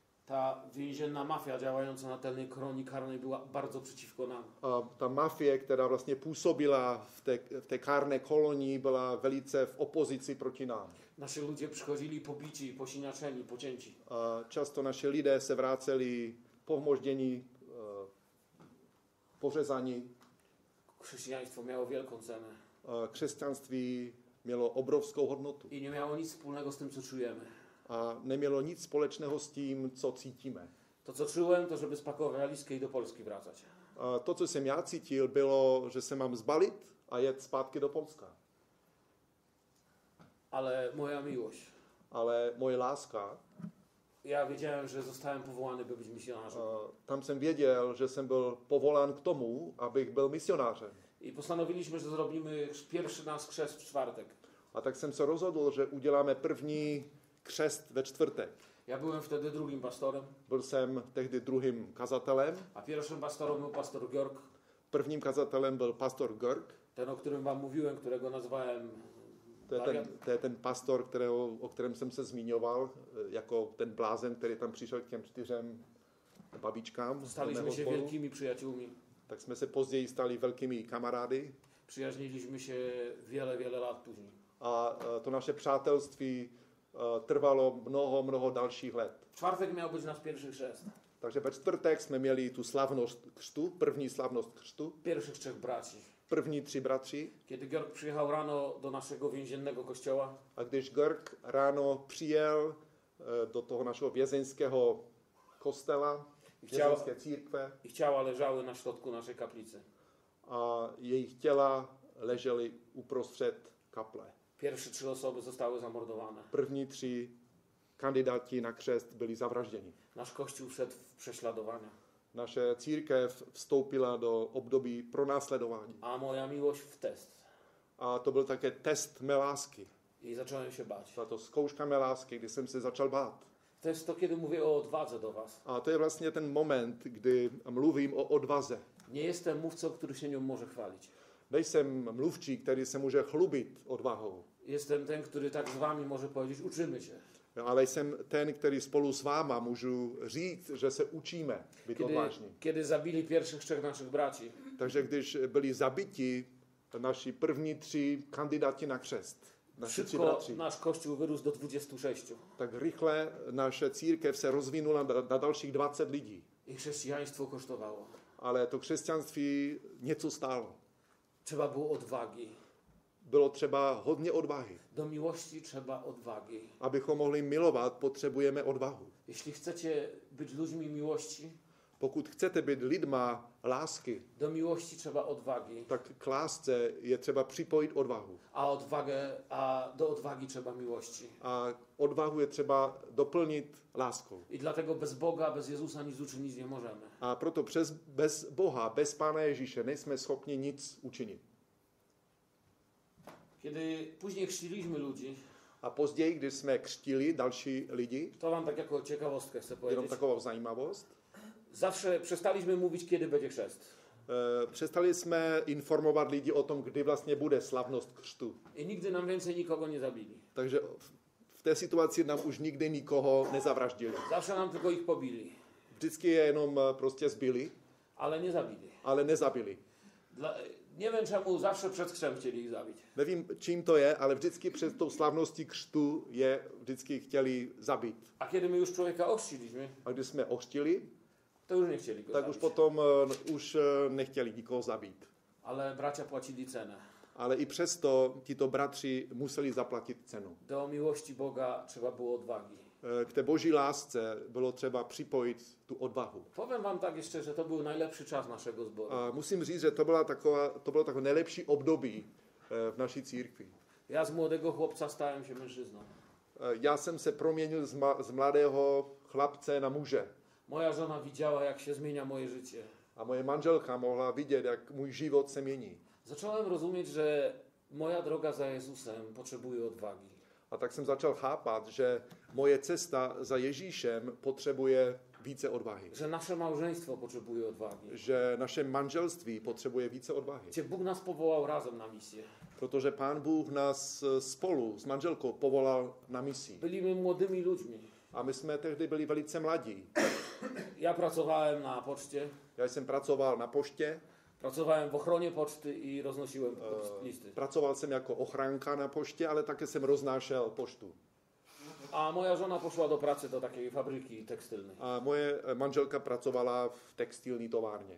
Ta więzienna mafia działająca na terenie kolonii karnej była bardzo przeciwko nam. A ta mafie, která vlastně působila v té, v té kárné kolonii, byla velice v opozici proti nám. Nasi ludzie przychodzili pobici, posiniaczeni, pocięci. A často naši lidé se vráceli pohmoždění, eh, pořezaní. Chrześcijaństwo miało wielką cenę A křesťanství mělo obrovskou hodnotu i nie miało nic wspólnego z tym, co czujemy. a nemělo nic společného s tím, co cítíme. To, co czułem, to żeby spakować walizkę i do Polski wracać. A to, co jsem já cítil, bylo, že se mám zbalit a jet zpátky do Polska. Ale moja miłość. Ale moje láska, Ja wiedziałem, że zostałem powołany, by być misjonarzem. a tam jsem věděl, že jsem byl povolán k tomu, abych byl misionářem. I postanowiliśmy, że zrobimy pierwszy nasz chrzest w czwartek. A tak jsem se rozhodl, že uděláme první křest ve čtvrtek. Ja byłem wtedy drugim pastorem, Byl jsem tehdy druhým kazatelem. a pierwszym pastorem był pastor Georg, Prvním kazatelem byl pastor Görg. ten, o którym wam mówiłem, którego nazwałem To je, ten, to je ten pastor, kterého, o kterém jsem se zmiňoval, jako ten blázen, který tam přišel k těm čtyřem babičkám. Staliśmy do się mého sboru. wielkimi przyjaciółmi. Tak jsme se později stali velkými kamarády. Przyjaźniliśmy się wiele, wiele lat później. A e, to naše přátelství e, trvalo mnoho, mnoho dalších let. W czwartek miał być nasz pierwszy chrzest. Takže ve čtvrtek jsme měli tu slavnost křtu, první slavnost křtu, Pierwszych trzech braci. první tři bratři. Kiedy Georg przyjechał rano do naszego więziennego kościoła, A když Görg ráno přijel e, do toho našeho vězeňského kostela, Chciał- vězeňské církve, ich ciała leżały na środku naszej kaplicy. a jejich těla ležely uprostřed kaple. Pierwsze trzy osoby zostały zamordowane. První tři kandidáti na křest byli zavražděni. Nasz kościół wszedł w prześladowania. Naše církev vstoupila do období pronásledování. A moja miłość w test. A to byl také test mé lásky. I zacząłem się bać. Byla to zkouška mé lásky, kdy jsem se začal bát. To jest to, kiedy mówię o odwadze do was. A to je vlastně ten moment, kdy mluvím o odvaze. Nie jestem mówcą, który się nią może chwalić. Nejsem mluvčí, který se může chlubit odvahou, Jestem ten, który tak z wami może powiedzieć, uczymy się. ale jsem ten, který spolu s váma můžu říct, že se učíme být Kiedy, odvážní. kiedy zabili pierwszych trzech naszych braci, Takže když byli zabiti naši první tři kandidáti na křest, naši tři szybko bratři, nasz kościół wyrósł do dwudziestu sześciu. tak rychle naše církev se rozvinula na, na dalších dvacet lidí. I chrześcijaństwo kosztowało. Ale to křesťanství něco stálo. Trzeba było odwagi. Bylo třeba hodně odvahy. Do miłości trzeba odwagi. Abychom mohli milovat, potřebujeme odvahu. Jeśli chcecie być ludźmi miłości, Pokud chcete být lidma lásky, do miłości trzeba odwagi. tak k lásce je třeba připojit odvahu. A odwagę, a do odwagi trzeba miłości. A odvahu je třeba doplnit láskou. I dlatego bez Boga, bez Jezusa nic uczynić nie możemy. A proto přes, bez Boha, bez Pána Ježíše nejsme schopni nic učinit. Kiedy później chrzciliśmy ludzi, A později, když jsme křtili další lidi, to wam tak jako ciekawostkę chcę jenom powiedzieć, takovou zajímavost, zawsze przestaliśmy mówić, kiedy będzie chrzest. e, přestali jsme informovat lidi o tom, kdy vlastně bude slavnost křtu. I nigdy nam więcej nikogo nie zabili. Takže v- v té situaci nám už nikdy nikoho nezavraždili. Zawsze nam tylko ich pobili, Vždycky je jenom e, prostě zbyli, ale nie zabili. ale nezabili. Dla, nie wiem czemu zawsze przed chrztem chcieli ich zabić. Nevím, čím to je, ale vždycky před tou slavností křtu je vždycky chtěli zabít. A kiedy my już człowieka ochrzciliśmy, A když jsme ochřtili, to już nie chcieli go tak zabić. už potom e, už e, nechtěli nikoho zabít. Ale bracia płacili cenę. Ale i přesto tito bratři museli zaplatit cenu. Do miłości Boga trzeba było odwagi. E, K té boží lásce bylo třeba připojit tu odvahu. Powiem wam tak jeszcze, że to był najlepszy czas naszego zboru. A musím říct, že to, byla taková, to bylo takové nejlepší období e, v naší církvi. Ja z młodego chłopca stałem się mężczyzną. E, Já jsem se proměnil z, ma, z mladého chlapce na muže. Moja żona widziała, jak się zmienia moje życie. A moje manželka mohla vidět, jak můj život se mění. Zacząłem rozumieć, że moja droga za Jezusem potrzebuje odwagi. A tak jsem začal chápat, že moje cesta za Ježíšem potřebuje více odvahy. Że nasze małżeństwo potrzebuje odwagi. Že naše manželství potřebuje více odvahy. Gdzie Bóg nas powołał razem na misję. Protože Pán Bůh nás spolu s manželkou povolal na misi. Byliśmy młodymi ludźmi. A my jsme tehdy byli velice mladí. Ja pracowałem na poczcie, Já jsem pracoval na poště, pracowałem w ochronie poczty i roznosiłem listy. pracoval jsem jako ochránka na poště, ale také jsem roznášel poštu. A moja żona poszła do pracy do takiej fabryki tekstylnej. A moje manželka pracovala v textilní továrně.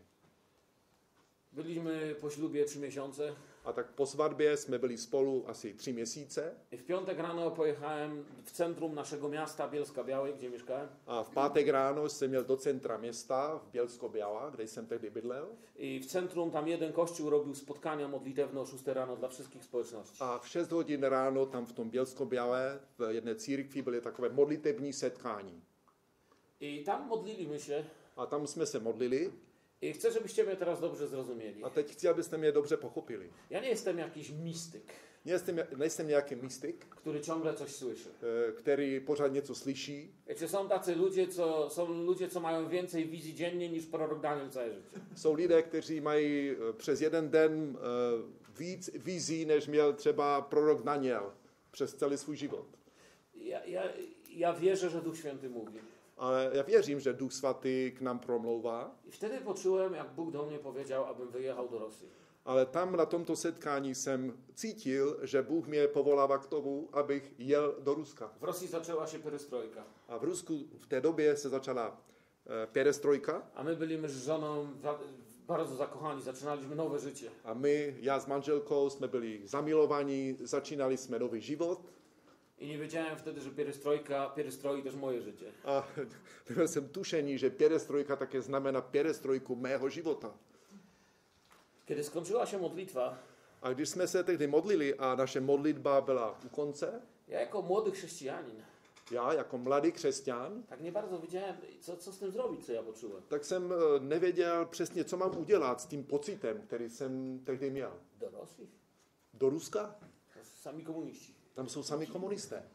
Byliśmy po ślubie trzy miesiące A tak po svatbě jsme byli spolu asi tři měsíce. i w piątek rano pojechałem w centrum naszego miasta Bielska Białej, gdzie mieszkałem. A v pátek ráno jsem měl do centra města v Bielsko-Biała, kde jsem tehdy bydlel. I w centrum tam jeden kościół robił spotkania modlitewne o szóstej rano dla wszystkich społeczności. A v šest hodin ráno tam v tom Bielsko-Białé v jedné církvi byly takové modlitební setkání. I tam modliliśmy się. A tam jsme se modlili. I chcę, żebyście mnie teraz dobrze zrozumieli. A teď chci, abyste mě dobře pochopili. Ja nie jestem jakiś mistyk. Nejsem, nejsem nějaký mystyk, który ciągle coś słyszy. e, který pořád něco slyší. Wiecie, są tacy ludzie, co, są ludzie, co mają więcej wizji dziennie niż prorok Daniel całe życie. Jsou lidé, kteří mají e, přes jeden den e, víc vizí, než měl třeba prorok Daniel přes celý svůj život. Ja, ja, ja wierzę, że Duch Święty mówi. Ale já věřím, že Duch Svatý k nám promlouvá, I wtedy poczułem, jak Bóg do mnie powiedział, abym wyjechał do Rosji. ale tam na tomto setkání jsem cítil, že Bůh mě povolává k tomu, abych jel do Ruska. W Rosji zaczęła się perestrojka, A v Rusku v té době se začala e, perestrojka a my byliśmy z żoną wa- bardzo zakochani, zaczynaliśmy nowe życie. a my, já s manželkou, jsme byli zamilovaní, začínali jsme nový život I nie wiedziałem wtedy, że perestrojka perestroi też moje życie. a neměl jsem tušení, že perestrojka také znamená perestrojku mého života. Kiedy skończyła się modlitwa, A když jsme se tehdy modlili a naše modlitba byla u konce, ja jako młody chrześcijanin já jako mladý křesťan, tak nie bardzo wiedziałem, co, co z tym zrobić, co ja poczułem. tak jsem e, nevěděl přesně, co mám udělat s tím pocitem, který jsem tehdy měl. Do Rosji? Do Ruska? To sami komuniści. Tam jsou sami komunisté.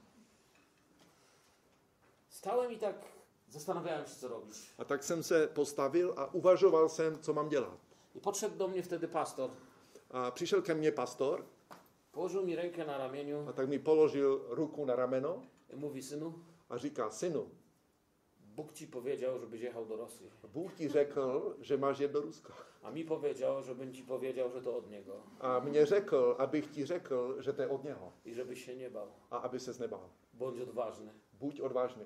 Stałem i tak zastanawiałem się, co robić. A tak jsem se postavil a uvažoval jsem, co mám dělat. I podszedł do mnie wtedy pastor. A přišel ke mně pastor Położył mi rękę na ramieniu a tak mi položil ruku na rameno i mówi, synu, a říká, synu, Bóg ci powiedział, żebyś jechał do Rosji. Bůh ti řekl, že máš jet do Ruska. A mi powiedział, żebym ci powiedział, że to od Niego. A mě řekl, abych ti řekl, že to je od něho. I żebyś się nie bał. A aby ses nebál. Bądź odważny. Buď odvážný.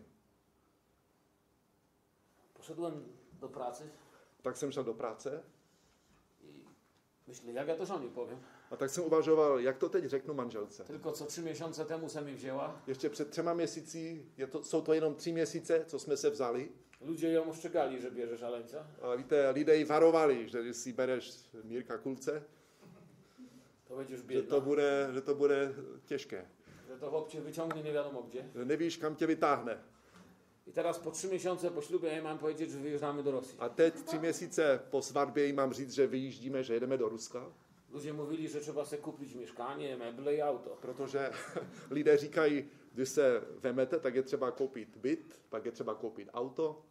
Poszedłem do pracy Tak jsem šel do práce i myślę, jak ja to żonie powiem. a tak jsem uvažoval, jak to teď řeknu manželce. Tylko co trzy miesiące temu se mi wzięła. Ještě před třema měsíci, je to, jsou to jenom tři měsíce, co jsme se vzali. Ludzie ją oszczegali, że bierze szaleńca. A víte, lidé ji varovali, že když si bereš Mírka Kulce, To będziesz že biedna. to bude, že to bude těžké. Że to chłop cię wyciągnie nie wiadomo gdzie. Že nevíš, kam tě vytáhne. I teraz po trzy miesiące po ślubie ja jej mam powiedzieć, że wyjeżdżamy do Rosji. A teď tři měsíce po svatbě jim mám říct, že vyjíždíme, že jedeme do Ruska, Ludzie mówili, że trzeba sobie kupić mieszkanie, meble i auto. protože lidé říkají, když se vemete, tak je třeba koupit byt, pak je třeba koupit auto.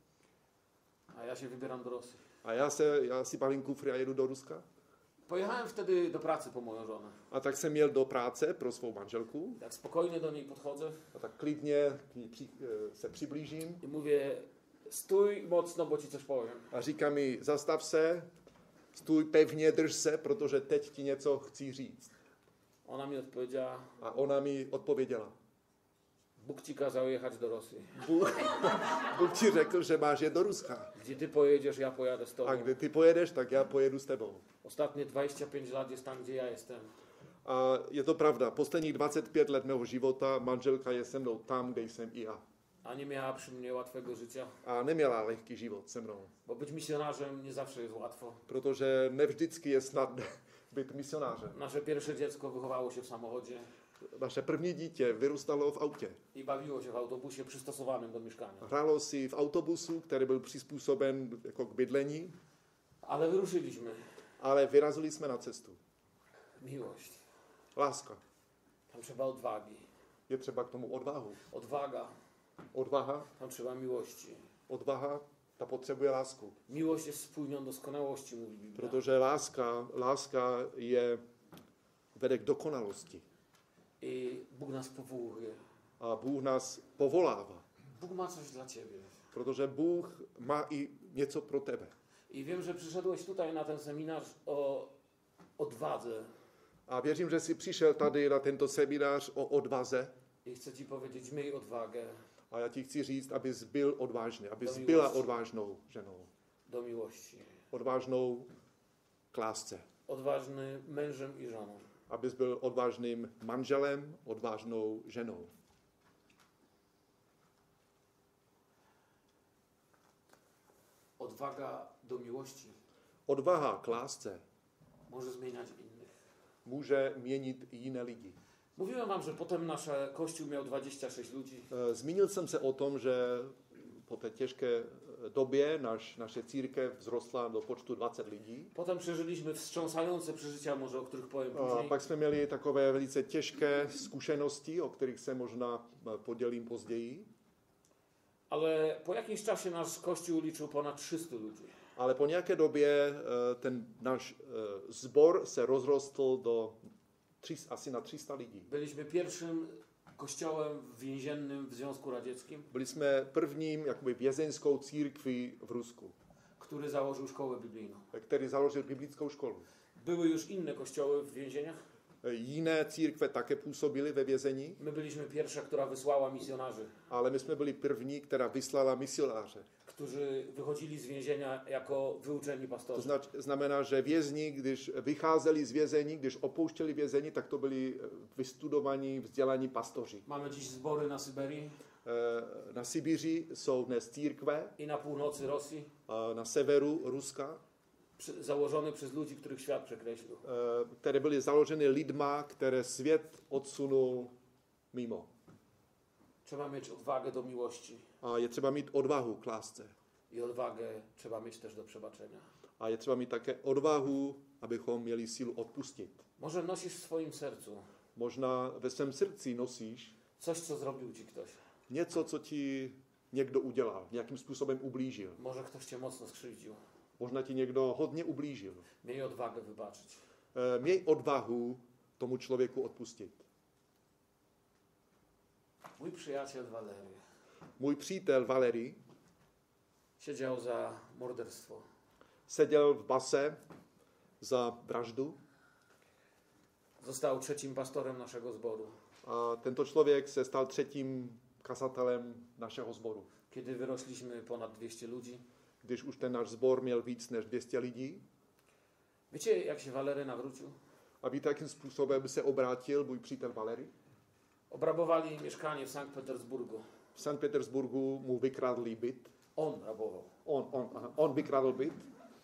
A ja się wybieram do Rosji. A já, se, já si balím kufry a jedu do Ruska. Pojechałem wtedy do pracy po moją żonę. A tak jsem jel do práce pro svou manželku Tak spokojnie do niej podchodzę a tak klidně k ní při, se přiblížím i mówię, stój mocno, bo ci coś powiem. a říká mi, zastav se, stůj pevně, drž se, protože teď ti něco chci říct. Ona mi odpowiedziała, A ona mi odpověděla. Bóg ci kazał jechać do Rosji. Bůh, Bůh ti řekl, že máš jet do Ruska. Gdzie ty pojedziesz, ja pojadę z tobą. A kdy ty pojedeš, tak já pojedu s tebou. Ostatnie dwadzieścia pięć lat jest tam, gdzie ja jestem. A je to pravda, posledních dvacet pět let mého života manželka je se mnou tam, kde jsem i já. A nie miała przy mnie łatwego życia. A neměla lehký život se mnou, Bo być misjonarzem nie zawsze jest łatwo. protože nevždycky je snadné být misionářem. Nasze pierwsze dziecko wychowało się w samochodzie Naše první dítě vyrůstalo v autě. i bawiło się w autobusie przystosowanym do mieszkania. Hrálo si v autobusu, který byl přizpůsoben jako k bydlení, Ale wyruszyliśmy. ale vyrazili jsme na cestu. Miłość. Láska. Tam trzeba odwagi. Je třeba k tomu odvahu. Odwaga. Odvaha, Tam trzeba miłości. odvaha, ta potřebuje lásku. Miłość jest spójnią doskonałości, mówi Biblia. Protože láska, láska je vede k dokonalosti. I Bóg nas powołuje. A Bůh nás povolává. Bóg ma coś dla ciebie. Protože Bůh má i něco pro tebe. I wiem, że przyszedłeś tutaj na ten seminarz o odwadze. A věřím, že jsi přišel tady na tento seminář o odvaze. I chcę ci powiedzieć, miej odwagę A já ti chci říct, abys byl odvážný, abys Do byla miłości. odvážnou ženou. do miłości. Odvážnou k lásce. Odważny mężem i żoną. Abys byl odvážným manželem, odvážnou ženou. Odwaga do miłości Odvaha k lásce może zmieniać innych. může měnit i jiné lidi. Mówiłem wam, że potem nasz kościół miał dwadzieścia sześć ludzi. E, Zmínil jsem se o tom, že po té těžké době naš, naše církev vzrostla do počtu dvacet lidí. Potem przeżyliśmy wstrząsające przeżycia, może o których powiem A później. pak jsme měli takové velice těžké zkušenosti, o kterých se možná podělím později. Ale po jakimś czasie nasz kościół liczył ponad trzystu ludzi. Ale po nějaké době ten náš sbor se rozrostl do tři, asi na tři sta lidí. Byliśmy pierwszym kościołem więziennym w Związku Radzieckim, Byli jsme prvním jakoby vězeňskou církví v Rusku, który założył szkołę biblijną. který založil biblickou školu. Były już inne kościoły w więzieniach. Jiné církve také působily ve vězení, My byliśmy pierwsza, która wysłała misjonarzy, ale my jsme byli první, která vyslala misionáře. którzy wychodzili z więzienia jako wyuczeni To pastorzy. znač, znamená, že vězni, když vycházeli z vězení, když opouštěli vězení, tak to byli vystudovaní, vzdělaní pastoři. Mamy dziś zbory na Syberii E, Na Sibiři jsou dnes církve, i na północy Rosji, a na severu Ruska, przy, założone przez ludzi, których świat przekreślił. e, které byly založeny lidma, které svět odsunul mimo. Trzeba mieć odwagę do miłości A je třeba mít odvahu k lásce. i odwagę trzeba mieć też do przebaczenia. A je třeba mít také odvahu, abychom měli sílu odpustit. Może nosisz w swoim sercu Možná ve svém srdci nosíš coś, co zrobił ci ktoś. něco, co ti někdo udělal, nějakým způsobem ublížil. Może ktoś cię mocno skrzywdził. Možná ti někdo hodně ublížil. Miej odwagę wybaczyć. E, Měj odvahu tomu člověku odpustit. Mój przyjaciel Walery Můj přítel Valery siedział za morderstwo. seděl v base za vraždu Został trzecim pastorem naszego zboru. a tento člověk se stal třetím kazatelem našeho sboru. Kiedy wyrośliśmy ponad dwieście ludzi. Když už ten náš sbor měl víc než dvě stě lidí. Wiecie, jak się Walery nawrócił? A víte, jakým způsobem se obrátil můj přítel Valery? Obrabowali mieszkanie w Sankt Petersburgu. V Sankt Petersburgu mu vykradli byt. On rabował. On, on, aha, on vykradl byt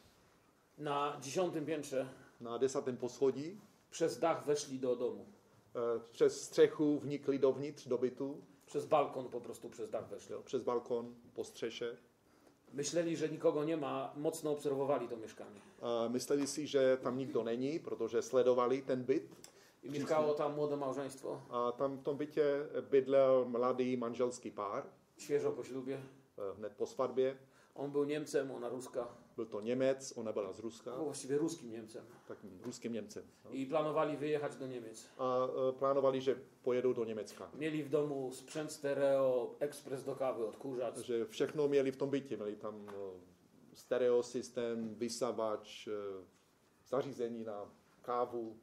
Na dziesiątym piętrze na desátém poschodí. przez dach weszli do domu. E, Přes střechu vnikli dovnitř do bytu, Przez balkon po prostu przez dach weszli. jo, přes balkon po střeše. Myśleli, że nikogo nie ma, mocno obserwowali to mieszkanie. A mysleli si, že tam nikdo není, protože sledovali ten byt. I mieszkało tam młode małżeństwo, A tam v tom bytě bydlel mladý manželský pár, świeżo po ślubie. e, hned po svatbě. On był Niemcem, ona Ruska. Byl to Němec, ona byla z Ruska, Był właściwie ruskim Niemcem. takým ruským Němcem. No. I planowali wyjechać do Niemiec. A e, plánovali, že pojedou do Německa. Mieli w domu sprzęt stereo, ekspres do kawy, odkurzacz. Že všechno měli v tom bytě. Měli tam no, stereo systém, vysavač, e, zařízení na kávu.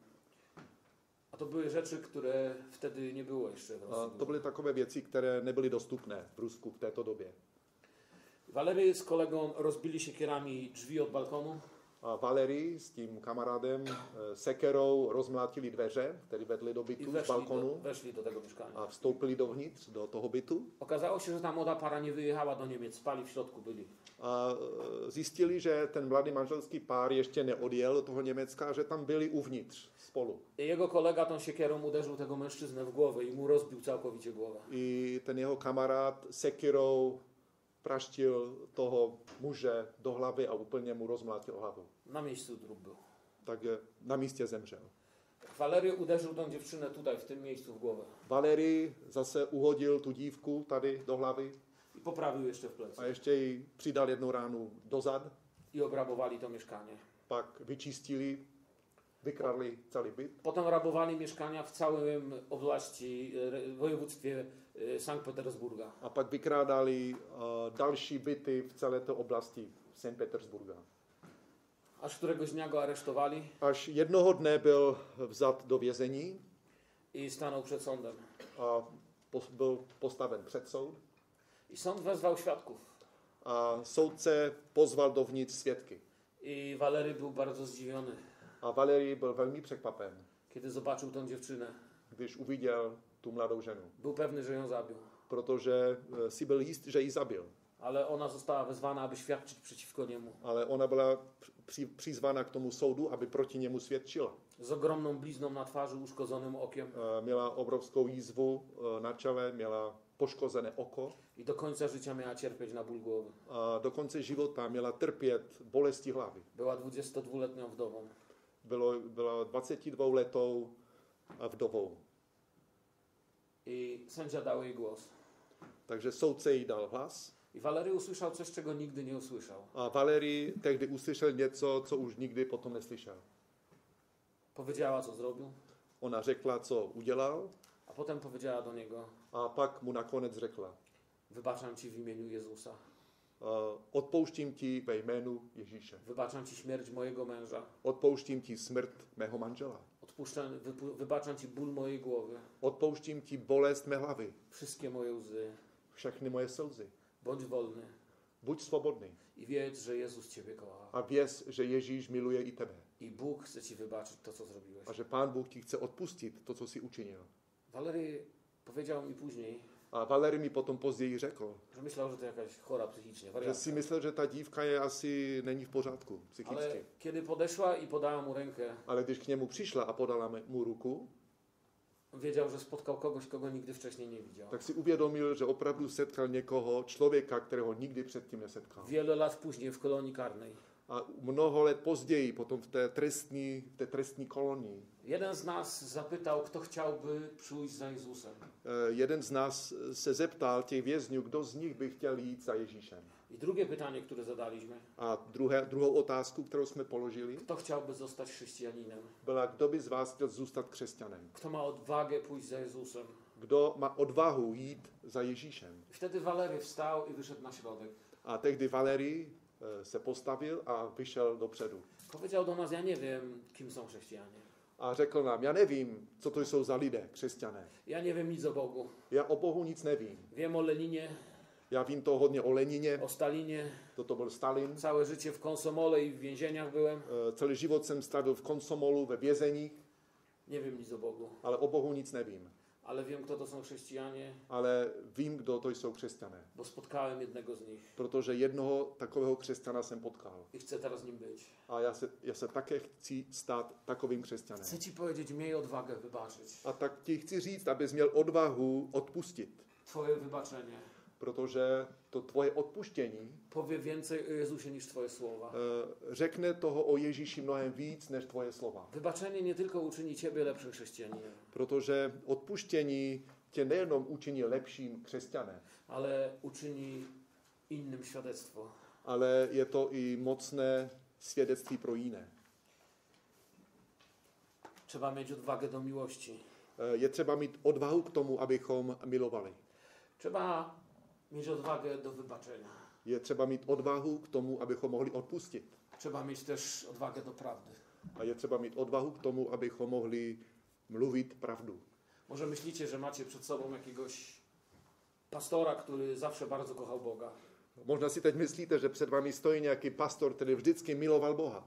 A to były rzeczy, które wtedy nie było jeszcze w A Rosji. to byly takové věci, které nebyly dostupné v Rusku v této době. Walery z kolegą rozbili siekierami drzwi od balkonu. A Valery s tím kamarádem e, sekerou rozmlátili dveře, které vedly do I bytu z weszli do, balkonu weszli do tego mieszkania. a vstoupili dovnitř do toho bytu. Okazało się, że ta młoda para nie wyjechała do Niemiec, spali w środku, byli. A e, zjistili, že ten mladý manželský pár ještě neodjel do toho Německa, že tam byli uvnitř spolu. I jego kolega tą siekierą uderzył tego mężczyznę w głowę i mu rozbił całkowicie głowę. I ten jeho kamarád sekirou praštil toho muže do hlavy a úplně mu rozmlátil hlavu. Na miejscu trup był. Takže na místě zemřel. Walery uderzył tą dziewczynę tutaj, w tym miejscu w głowę. Valery zase uhodil tu dívku tady do hlavy I poprawił jeszcze w plecy. a ještě jí přidal jednu ránu do zad. I obrabowali to mieszkanie. Pak vyčistili, vykradli celý byt. Potem rabowali mieszkania w całym oblasti, e, województwie e, Sankt Petersburga. A pak vykrádali uh, další byty v celé té oblasti Sankt Petersburga. Aż któregoś dnia go aresztowali Až jednoho dne byl vzat do vězení i stanął przed sądem. a pos- byl postaven před soud. I sąd wezwał świadków. A soudce pozval dovnitř svědky. I Walery był bardzo zdziwiony, A Valery byl velmi překvapen, kiedy zobaczył tą dziewczynę. když uviděl tu mladou ženu. Był pewny, że ją zabił. Protože eh, si byl jist, že ji zabil. Ale ona została wezwana, aby świadczyć przeciwko niemu. Ale ona byla při- přizvána k tomu soudu, aby proti němu svědčila. Z ogromną blizną na twarzy, uszkodzonym okiem. Eh, Měla obrovskou jízvu eh, na čele, měla poškozené oko i do końca życia miała cierpieć na ból głowy. a do konce života měla trpět bolesti hlavy. Była dwudziestodwuletnią wdową. Bylo, byla dvacetidvouletou vdovou. I sędzia dał jej głos. Takže soudce jí dal hlas I Valery usłyszał coś, czego nigdy nie usłyszał. a Valery tehdy uslyšel něco, co už nikdy potom neslyšel. Powiedziała, co zrobił, Ona řekla, co udělal a potem powiedziała do niego: a pak mu nakonec řekla, wybaczam ci w imieniu Jezusa. uh, odpouštím ti ve jménu Ježíše. Wybaczam ci śmierć mojego męża. Odpouštím ti smrt mého manžela. Odpuszczam, wypu- wybaczam ci ból mojej głowy. Odpouštím ti bolest mé hlavy. Wszystkie moje łzy. Všechny moje slzy. Bądź wolny Buď svobodný i wiedz, że Jezus ciebie kocha. a věz, že Ježíš miluje i tebe. I Bóg chce ci wybaczyć to, co zrobiłeś. A že Pán Bůh ti chce odpustit to, co jsi učinil. Valery powiedział mi później, A Valery mi potom později řekl, że myślał, że to jakaś chora psychicznie, že wariatka. si myslel, že ta dívka je asi není v pořádku psychicky. Ale kiedy podeszła i podała mu rękę, Ale když k němu přišla a podala mu ruku, wiedział, że spotkał kogoś, kogo nigdy wcześniej nie widział. tak si uvědomil, že opravdu setkal někoho, člověka, kterého nikdy předtím nesetkal. Wiele lat później w kolonii karnej. A mnoho let později, potom v té trestní, v té trestní kolonii, Jeden z nas zapytał, kto chciałby przyjść za Jezusem. eh, jeden z nás se zeptal těch vězňů, kdo z nich by chtěl jít za Ježíšem. I drugie pytanie, które zadaliśmy, A druhé, druhou otázku, kterou jsme položili, kto chciałby zostać chrześcijaninem? byla, kdo by z vás chtěl zůstat křesťanem? Kto ma odwagę pójść za Jezusem? Kdo má odvahu jít za Ježíšem? I wtedy Valery wstał i wyszedł na środek. A tehdy Valery eh, se postavil a vyšel dopředu. Powiedział do nas, ja nie wiem, kim są chrześcijanie. A řekl nám, já nevím, co to jsou za lidé, křesťané. Ja nie wiem nic o Bogu. Já o Bohu nic nevím. Wiem o Leninie, Já vím to hodně o Lenině, o Stalinie. toto byl Stalin. Całe życie w Konsomole i w więzieniach byłem. Eh, Celý život jsem strávil v Konsomolu, ve vězeních, Nie wiem nic o Bogu. ale o Bohu nic nevím. Ale wiem, kto to są chrześcijanie, Ale vím, kdo to jsou křesťané. bo spotkałem jednego z nich Protože jednoho takového křesťana jsem potkal. i chcę teraz nim być. A já se, já se také chci stát takovým křesťanem. Chcę ci powiedzieć, miej odwagę wybaczyć. A tak ti chci říct, abys měl odvahu odpustit. Twoje wybaczenie Protože to tvoje odpuštění powie więcej o Jezusie niż twoje słowa. eh, řekne toho o Ježíši mnohem víc než tvoje slova. Wybaczenie nie tylko uczyni ciebie lepszym chrześcijaninem, Protože odpuštění tě nejenom učiní lepším křesťanem, ale uczyni innym świadectwo. ale je to i mocné svědectví pro jiné. Trzeba mieć odwagę do miłości. Eh, Je třeba mít odvahu k tomu, abychom milovali. Trzeba mieć odwagę do wybaczenia. Je třeba mít odvahu k tomu, abychom mohli odpustit. Trzeba mieć też odwagę do prawdy. A je třeba mít odvahu k tomu, abychom mohli mluvit pravdu. Może myślicie, że macie przed sobą jakiegoś pastora, który zawsze bardzo kochał Boga. Možná si teď myslíte, že před vámi stojí nějaký pastor, který vždycky miloval Boha.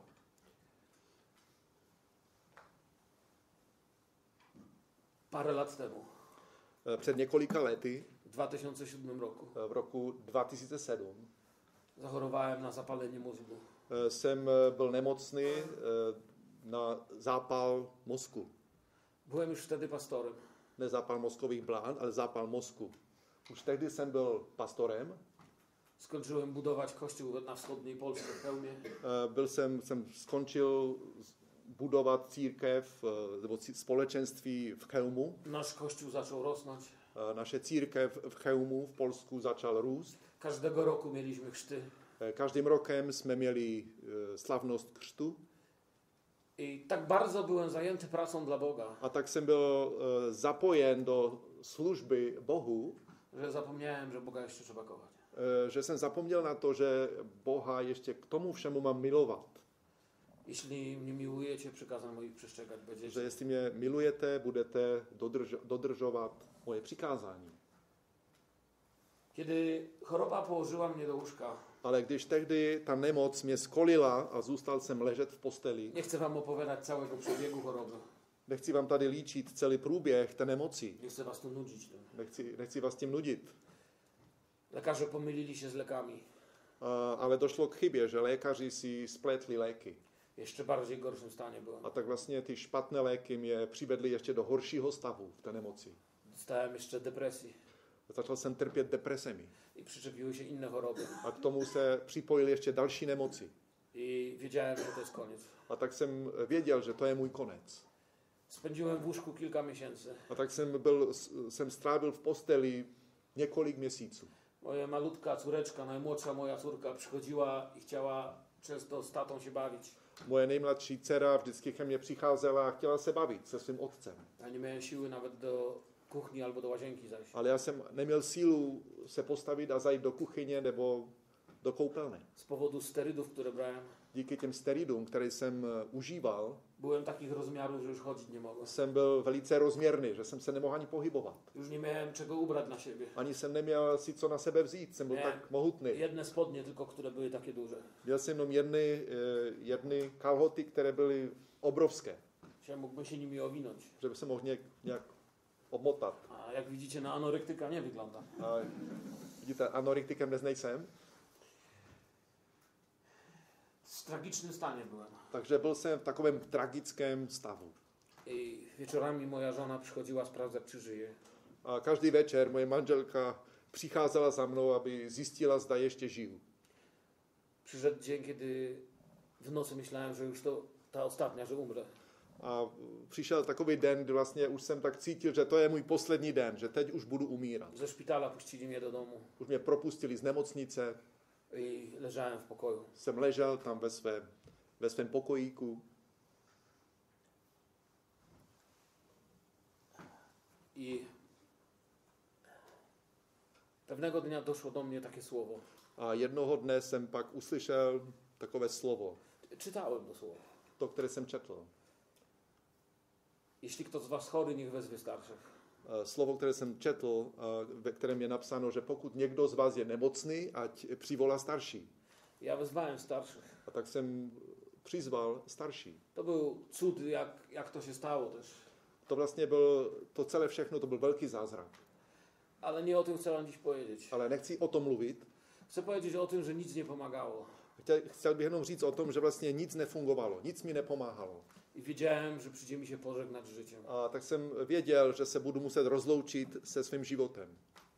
Parę lat temu, Eh, Před několika lety, w dwa tysiące siódmym roku, eh, v roku dva tisíce sedm, zachorowałem na zapalenie mózgu. eh, jsem eh, byl nemocný eh, na zápal mozku. Byłem już wtedy pastorem. Ne zápal mozkových blán, ale zápal mozku. Už tehdy jsem byl pastorem. Skończyłem budować kościół na wschodniej Polsce w Chełmie. Eh, Byl jsem, jsem skončil budovat církev eh, nebo cí- společenství v Chełmu. Nasz kościół zaczął rosnąć. Eh, Naše církev v Chełmu v Polsku začal růst. Każdego roku mieliśmy chrzty. Eh, Každým rokem jsme měli eh, slavnost křtu. I tak bardzo byłem zajęty pracą dla Boga, A tak jsem byl eh, zapojen do služby Bohu, że zapomniałem, że Boga jeszcze trzeba kochać. eh, že jsem zapomněl na to, že Boha ještě k tomu všemu mám milovat. Jeśli mnie miłujecie, przykazań moich przestrzegać Že będziecie. jestli mě milujete, budete dodrž, dodržovat moje přikázání. Kiedy choroba położyła mnie do łóżka, Ale když tehdy ta nemoc mě skolila a zůstal jsem ležet v posteli, nie chcę wam opowiadać całego przebiegu choroby. nechci vám tady líčit celý průběh té nemoci, Nie chcę was tu nudzić tym. nechci, nechci vás tím nudit, Lekarze pomylili się z lekami. a, ale došlo k chybě, že lékaři si spletli léky. Jeszcze bardziej gorszym stanie byłem. A tak vlastně ty špatné léky mě přivedly ještě do horšího stavu v té nemoci. Dostałem jeszcze depresji. Začal jsem trpět depresemi. I przyczepiły się inne choroby. A k tomu se připojily ještě další nemoci. I wiedziałem, że to jest koniec. A tak jsem věděl, že to je můj konec. Spędziłem w łóżku kilka miesięcy. A tak jsem, byl, jsem strávil v posteli několik měsíců. Moja malutka córeczka, najmłodsza moja córka przychodziła i chciała często z tatą się bawić. Moje nejmladší dcera vždycky ke mně přicházela a chtěla se bavit se svým otcem. Ja nie miałem siły nawet do kuchni albo do łazienki zajść. Ale já jsem neměl sílu se postavit a zajít do kuchyně nebo do koupelny. Z powodu sterydów, które brałem, Díky těm steridům, které jsem užíval, byłem takich rozmiarów, że już chodzić nie mogłem. jsem byl velice rozměrný, že jsem se nemohl ani pohybovat. Już nie miałem czego ubrać na siebie. Ani jsem neměl si co na sebe vzít, jsem byl Nie. tak mohutný. Jedne spodnie tylko, które były takie duże. Měl jsem jenom jedny, eh, jedny kalhoty, které byly obrovské, Się mógłbym się nimi owinąć. že by se mohl nějak, nějak obmotat. A jak widzicie, na anorektyka nie wygląda. A vidíte, anorektikem dnes nejsem, W tragicznym stanie byłem. takže byl jsem v takovém tragickém stavu. I wieczorami moja żona przychodziła sprawdzać, czy żyje. A každý večer moje manželka přicházela za mnou, aby zjistila, zda ještě žiju. Przyszedł dzień, kiedy w nocy myślałem, że już to ta ostatnia, że umrę. A přišel takový den, kdy vlastně už jsem tak cítil, že to je můj poslední den, že teď už budu umírat. Ze szpitala puścili mnie do domu Už mě propustili z nemocnice, i leżałem w pokoju. jsem ležel tam ve svém, ve svém pokojíku I pewnego dnia doszło do mnie takie słowo. a jednoho dne jsem pak uslyšel takové slovo, Czytałem to słowo. to, které jsem četl. Jeśli kto z was chory, niech wezwie starszych. A slovo, které jsem četl, a ve kterém je napsáno, že pokud někdo z vás je nemocný, ať přivolá starší. Ja wezwałem starszych. A tak jsem přizval starší. To był cud, jak, jak to się stało też. To vlastně byl, to celé všechno, to byl velký zázrak. Ale nie o tym chcę wam dziś powiedzieć. Ale nechci o tom mluvit. Chcę powiedzieć o tym, że nic nie pomagało. Chtěl, chtěl bych jenom říct o tom, že vlastně nic nefungovalo, nic mi nepomáhalo. I wiedziałem, że przyjdzie mi się pożegnać z życiem. A tak jsem věděl, že se budu muset rozloučit se svým životem.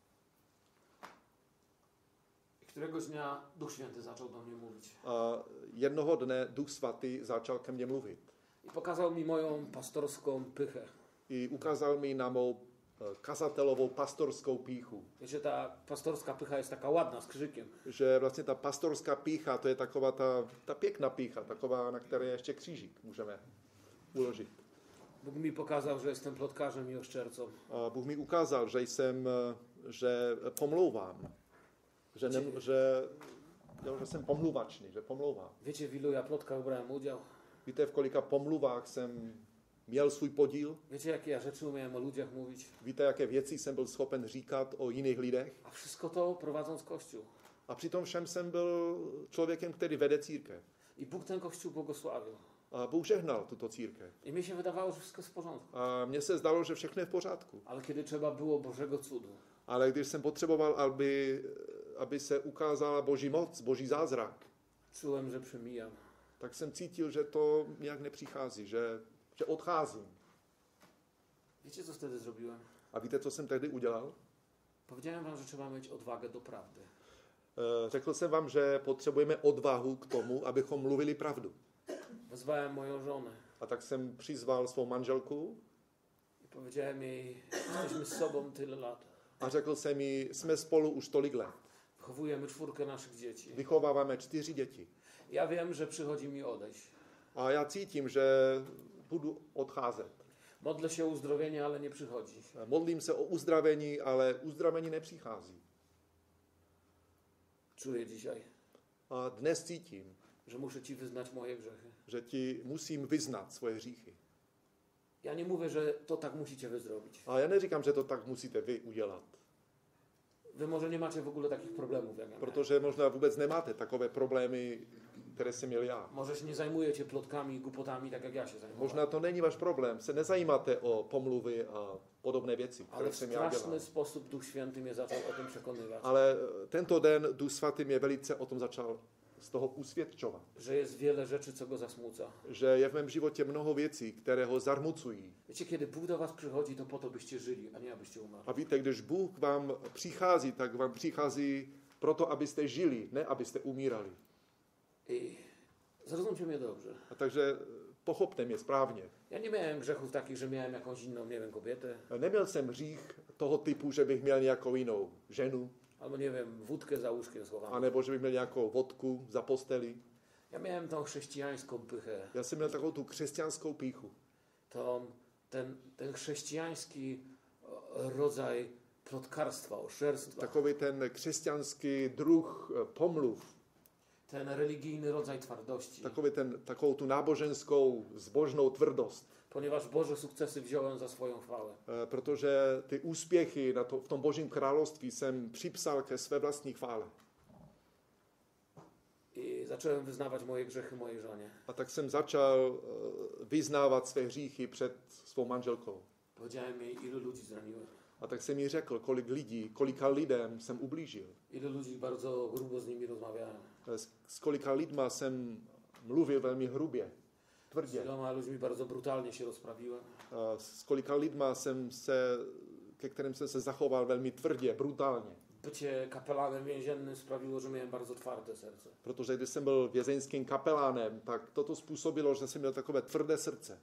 I któregoś dnia Duch Święty zaczął do mnie mówić. A jednoho dne Duch Svatý začal ke mně mluvit. I pokazał mi moją pastorską pychę. I ukázal mi na mou eh, kazatelovou pastorskou píchu. Wiecie, ta pastorska pycha jest taka ładna, z krzykiem. Že vlastně ta pastorská pícha, to je taková ta, ta pěkná pícha, taková, na které ještě křížík můžeme uložit. Bóg mi pokazał, że jestem plotkarzem i oszczercą. A Bůh mi ukázal, že jsem, eh, že pomlouvám. Že, ne, že, jo, že jsem pomluvačný, že pomlouvám. Wiecie, w ilu ja plotkach brałem udział? Víte, v kolika pomluvách jsem měl svůj podíl? Wiecie, jakie ja rzeczy umiałem o ludziach mówić? Víte, jaké věci jsem byl schopen říkat o jiných lidech? A wszystko to prowadząc Kościół. A přitom všem jsem byl člověkem, který vede církev. I Bóg ten Kościół błogosławił. A Bůh žehnal tuto církev. I mi się wydawało, że wszystko jest w porządku. A mně se zdalo, že všechno je v pořádku. Ale kiedy trzeba było Bożego cudu, Ale když jsem potřeboval, aby, aby se ukázala Boží moc, Boží zázrak, czułem, że przemijam. tak jsem cítil, že to nějak nepřichází, že, že odcházím. Wiecie, co wtedy zrobiłem? A víte, co jsem tehdy udělal? Powiedziałem wam, że trzeba mieć odwagę do prawdy. E, Řekl jsem vám, že potřebujeme odvahu k tomu, abychom mluvili pravdu. Wezwałem moją żonę A tak jsem přizval svou manželku i powiedziałem jej, jesteśmy z sobą tyle lat. a řekl jsem jí, jsme spolu už tolik let. Wychowujemy czwórkę naszych dzieci. Vychováváme čtyři děti. Ja wiem, że przychodzi mi odejść. A já cítím, že budu odcházet. Modlę się o uzdrowienie, ale nie przychodzi. Modlím se o uzdravení, ale uzdravení nepřichází. Czuję dzisiaj, A dnes cítím, że muszę ci wyznać moje grzechy. že ti musím vyznat svoje hříchy. Ja nie mówię, że to tak musicie wy zrobić. A já neříkám, že to tak musíte vy udělat. Wy może nie macie w ogóle takich problemów jak ja miałem. Protože možná vůbec nemáte takové problémy, které jsem měl já. Może się nie zajmujecie plotkami i głupotami, tak jak ja się zajmowałem. Možná to není váš problém, se nezajímáte o pomluvy a podobné věci, Ale které w jsem já dělal. straszny sposób Duch Święty mnie zaczął o tym przekonywać. Ale tento den Duch Svatý mě velice o tom začal z toho usvědčovat. że jest wiele rzeczy, co go zasmuca. Že je v mém životě mnoho věcí, které ho zarmucují. Wiecie, kiedy Bóg do was przychodzi, to po to, byście żyli, a nie abyście umarli. A víte, když Bůh k vám přichází, tak vám přichází proto, abyste žili, ne abyste umírali. I zrozumcie mnie dobrze. A takže pochopte mě správně. Ja nie miałem grzechów takich, że miałem jakąś inną, nie wiem, kobietę, Neměl jsem hřích toho typu, že bych měl nějakou jinou ženu, albo nie wiem, wódkę za łóżkiem schowaną. anebo že bych měl nějakou vodku za postelí. Ja miałem tą chrześcijańską pychę, Já jsem měl takovou tu křesťanskou píchu. tą, ten, ten chrześcijański o, rodzaj plotkarstwa, oszczerstwa, Takový ten křesťanský druh eh, pomluv, ten religijny rodzaj twardości. takový ten, takovou tu náboženskou zbožnou tvrdost. Ponieważ Boże sukcesy wziąłem za swoją chwałę. Eh, Protože ty úspěchy na to, v tom božím království jsem připsal ke své vlastní chvále. I zacząłem wyznawać moje grzechy mojej żonie. A tak jsem začal eh, vyznávat své hříchy před svou manželkou. Powiedziałem jej, ilu ludzi zraniłem. A tak jsem jí řekl, kolik lidí, kolika lidem jsem ublížil. Ilu ludzi bardzo grubo z nimi rozmawiałem. Eh, S, s kolika lidma jsem mluvil velmi hrubě, Z tvrdě. iloma ludźmi bardzo brutalnie się rozprawiłem. A s kolika lidma jsem se, ke kterým jsem se zachoval velmi tvrdě, brutálně. Bycie kapelanem więziennym sprawiło, że miałem bardzo twarde serce. Protože když jsem byl vězeňským kapelánem, tak toto způsobilo, že jsem měl takové tvrdé srdce.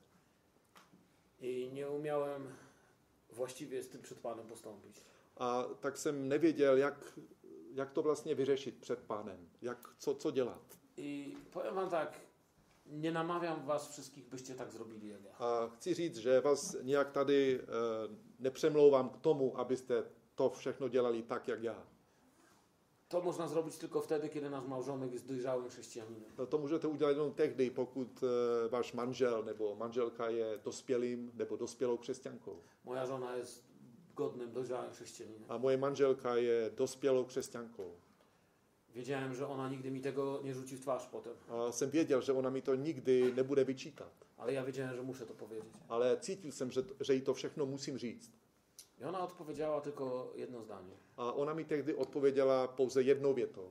I nie umiałem właściwie z tym przed Panem postąpić. A tak jsem nevěděl, jak, jak to vlastně vyřešit před pánem, jak, co, co dělat. I powiem Wam tak, nie namawiam Was wszystkich, byście tak zrobili jak ja. A chci říct, že vás nějak tady e, nepřemlouvám k tomu, abyste to všechno dělali tak, jak já. To można zrobić tylko wtedy, kiedy nasz małżonek jest dojrzałym chrześcijaninem. No, to můžete udělat jenom tehdy, pokud e, váš manžel nebo manželka je dospělým nebo dospělou křesťankou. Moja żona jest godnym, dojrzałym chrześcijaninem. A moje manželka je dospělou křesťankou. Wiedziałem, że ona nigdy mi tego nie rzuci w twarz potem. A jsem věděl, že ona mi to nikdy nebude vyčítat. Ale ja wiedziałem, że muszę to powiedzieć. Ale cítil jsem, že, že jí to všechno musím říct. I ona odpowiedziała tylko jedno zdanie. A ona mi tehdy odpověděla pouze jednou větou.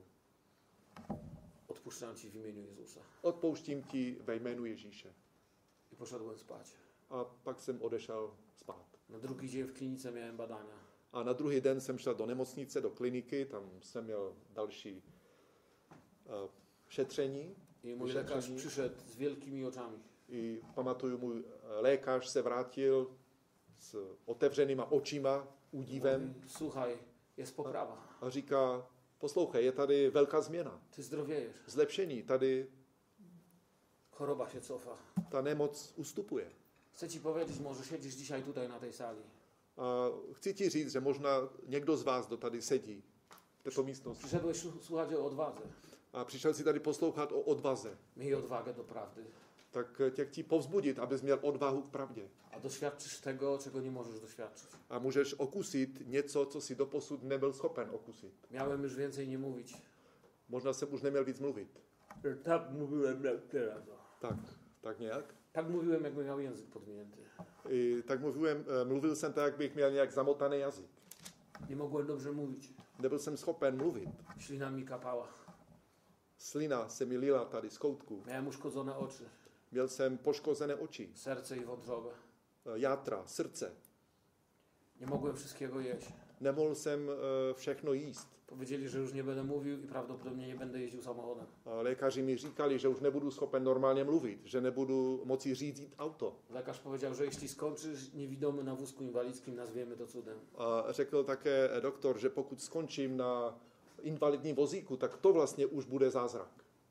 Odpuszczam Ci w imieniu Jezusa. Odpouštím ti ve jménu Ježíše. I poszedłem spać. A pak jsem odešel spát. Na drugi dzień w klinice miałem badania. A na druhý den jsem šel do nemocnice, do kliniky, tam jsem měl další uh, šetření. I mój lekarz przyszedł z wielkimi oczami. I pamatuju, můj lékař se vrátil s otevřenýma očima, údivem. Mówi, słuchaj, jest poprawa. A říká, poslouchej, je tady velká změna, Ty zdrowiejesz. zlepšení, tady Choroba się cofa. ta nemoc ustupuje. Chcę Ci powiedzieć, może siedzisz dzisiaj tutaj na tej sali. A chci ti říct, že možná někdo z vás, kdo tady sedí v této místnosti, Przyszedłeś su- słuchać o odwadze. a přišel si tady poslouchat o odvaze, Miej odwagę do prawdy. tak tě chci povzbudit, abys měl odvahu k pravdě. A doświadczysz tego, czego nie możesz doświadczyć. A můžeš okusit něco, co si doposud nebyl schopen okusit. Miałem już więcej nie mówić. Možná jsem už neměl víc mluvit. Tak mówiłem jak teraz. Tak, tak nějak. Tak mówiłem, jakbym miał język podmięty. I tak mluvil, mluvil jsem tak, jak bych měl nějak zamotaný jazyk. Nie mogłem dobrze mówić. Nebyl jsem schopen mluvit. Ślina mi kapała. Slina se mi lila tady z koutku. Miałem uszkodzone oczy, Měl jsem poškozené oči, serce i wątrobę. játra, srdce. Nie mogłem wszystkiego jeść. Nemohl jsem eh, všechno jíst. Powiedzieli, że już nie będę mówił i prawdopodobnie nie będę jeździł samochodem. A lékaři mi říkali, že už nebudu schopen normálně mluvit, že nebudu moci řídit auto. Lekarz powiedział, że jeśli skończysz niewidomy na wózku inwalidzkim, nazwiemy to cudem. A řekl také doktor, že pokud skončím na invalidním vozíku, tak to vlastně už bude zázrak.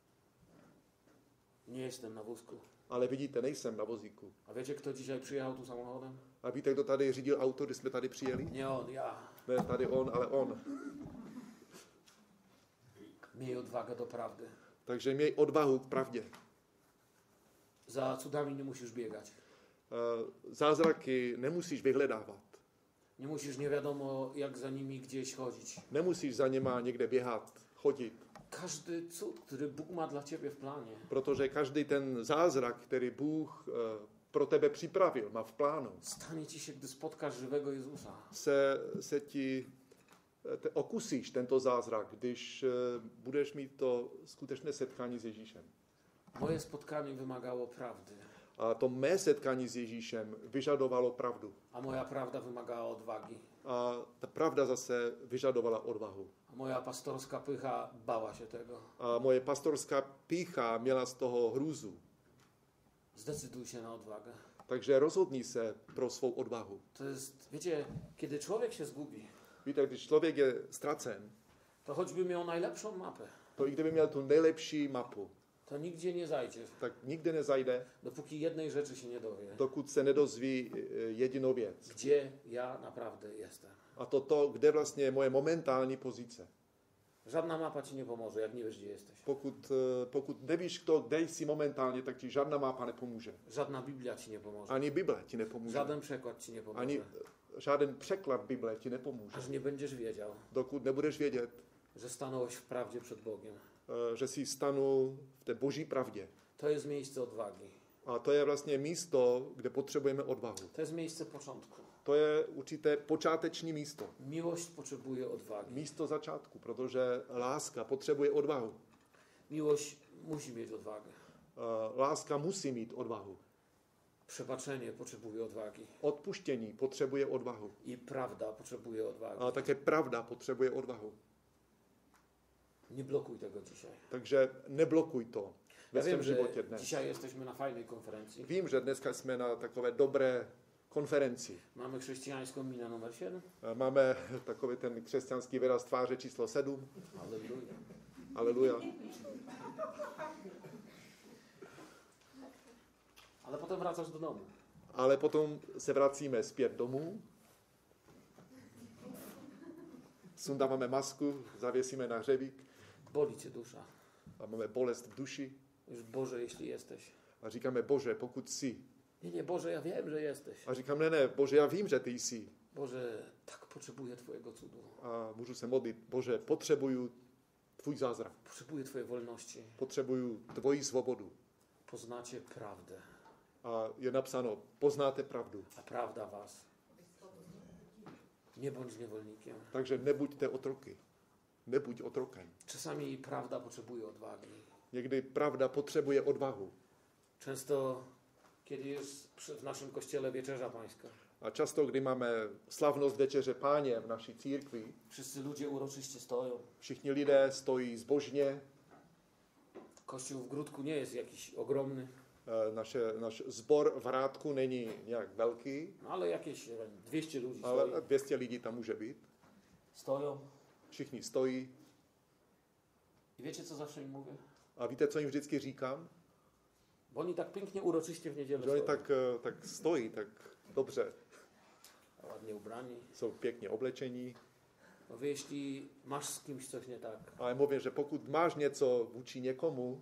Nie jestem na wózku. Ale vidíte, nejsem na vozíku. A wiecie, kto dzisiaj przyjechał tu samochodem? A víte, kdo tady řídil auto, když jsme tady přijeli? Nie on, ja. Ne tady on, ale on. Miej odwagę do prawdy. Takže měj odvahu k pravdě. Za cudami nie musisz biegać. Eh, Zázraky nemusíš vyhledávat. Nie musisz nie wiadomo jak za nimi gdzieś chodzić. Nemusíš za něma někde běhat, chodit. Każdy cud, który Bóg ma dla Ciebie w planie, Protože každý ten zázrak, který Bůh eh, pro tebe připravil, má v plánu, stanie Ci się, gdy spotkasz żywego Jezusa. se, se ti te, okusíš tento zázrak, když eh, budeš mít to skutečné setkání s Ježíšem. Moje spotkanie wymagało prawdy, A to mé setkání s Ježíšem vyžadovalo pravdu. a moja prawda wymagała odwagi. A ta pravda zase vyžadovala odvahu. A moja pastorska pycha bała się tego. A moje pastorská pýcha měla z toho hrůzu. Zdecyduj się na odwagę. Takže rozhodni se pro svou odvahu. To jest, wiecie, kiedy człowiek się zgubi, Víte, když člověk je ztracen, to choćby miał najlepszą mapę, to i kdyby měl tu nejlepší mapu, to nigdzie nie zajdzie, tak nikde nezajde, dopóki jednej rzeczy się nie dowie. dokud se nedozví eh, jedinou věc. Gdzie ja naprawdę jestem. A to to, kde vlastně je moje momentální pozice. Żadna mapa ci nie pomoże, jak nie wiesz, gdzie jesteś. Pokud, eh, pokud nevíš to, kde jsi momentálně, tak ti žádná mapa nepomůže. Żadna Biblia ci nie pomoże. Ani Bible ti nepomůže. Żaden przekład ci nie pomoże. Ani žádný překlad Bible ti nepomůže. Aż nie będziesz wiedział, Dokud nebudeš vědět, że stanąłeś w prawdzie przed Bogiem. eh, že jsi stanul v té boží pravdě. To jest miejsce odwagi. A to je vlastně místo, kde potřebujeme odvahu. To jest miejsce początku. To je určité počáteční místo. Miłość potrzebuje odwagi. Místo začátku, protože láska potřebuje odvahu. Miłość musi mieć odwagę. Eh, Láska musí mít odvahu. Przebaczenie potrzebuje odwagi. Odpuštění potřebuje odvahu. I prawda potrzebuje odwagi. A také pravda potřebuje odvahu. Nie blokuj tego dzisiaj. Takže neblokuj to ve Ja svém wiem, że životě dnes. dzisiaj jesteśmy na fajnej konferencji. Vím, že dneska jsme na takové dobré konferenci. Mamy chrześcijańską minę numer siedem. Eh, Máme takový ten křesťanský výraz tváře číslo sedm. Halleluja. Aleluja. Ale potem wracasz do domu. Ale potom se vracíme zpět domů. Sundáváme masku, zavěsíme na hřebík Boli cię dusza. a máme bolest v duši Już Boże, jeśli jesteś. a říkáme, Bože, pokud jsi. Nie, nie, Boże, ja wiem, że jesteś. A říkám, ne, ne, Bože, já vím, že ty jsi. Boże, tak potrzebuję Twojego cudu. A můžu se modlit, Bože, potřebuju tvůj zázrak. Potrzebuję Twojej wolności. Potřebuju tvoji svobodu. Poznacie prawdę, A je napsáno, poznáte pravdu. a prawda Was. Nie bądź niewolnikiem. Takže nebuďte otroky. Nebuď otrokem. Czasami prawda potrzebuje odwagi. Někdy pravda potřebuje odvahu. Często, kiedy jest przy- w naszym kościele wieczerza pańska, A často, kdy máme slavnost Večeře Páně v naší církvi, wszyscy ludzie uroczyście stoją. všichni lidé stojí zbožně, Kościół w Gródku nie jest jakiś ogromny, e, naše, náš zbor v Hrádku není nějak velký, no ale jakieś nie wiem, dwieście ludzi ale stoi. dvě stě lidí tam může být. Stoją. Všichni stojí. I wiecie, co zawsze im mówię? A víte, co jim vždycky říkám? Bo oni tak pięknie, uroczyście w niedzielę Že oni stoją. tak, e, tak stojí, tak dobře, Ładnie ubrani. jsou pěkně oblečení. No wy, jeśli masz z kimś coś nie tak, Ale mluvím, že pokud máš něco vůči někomu,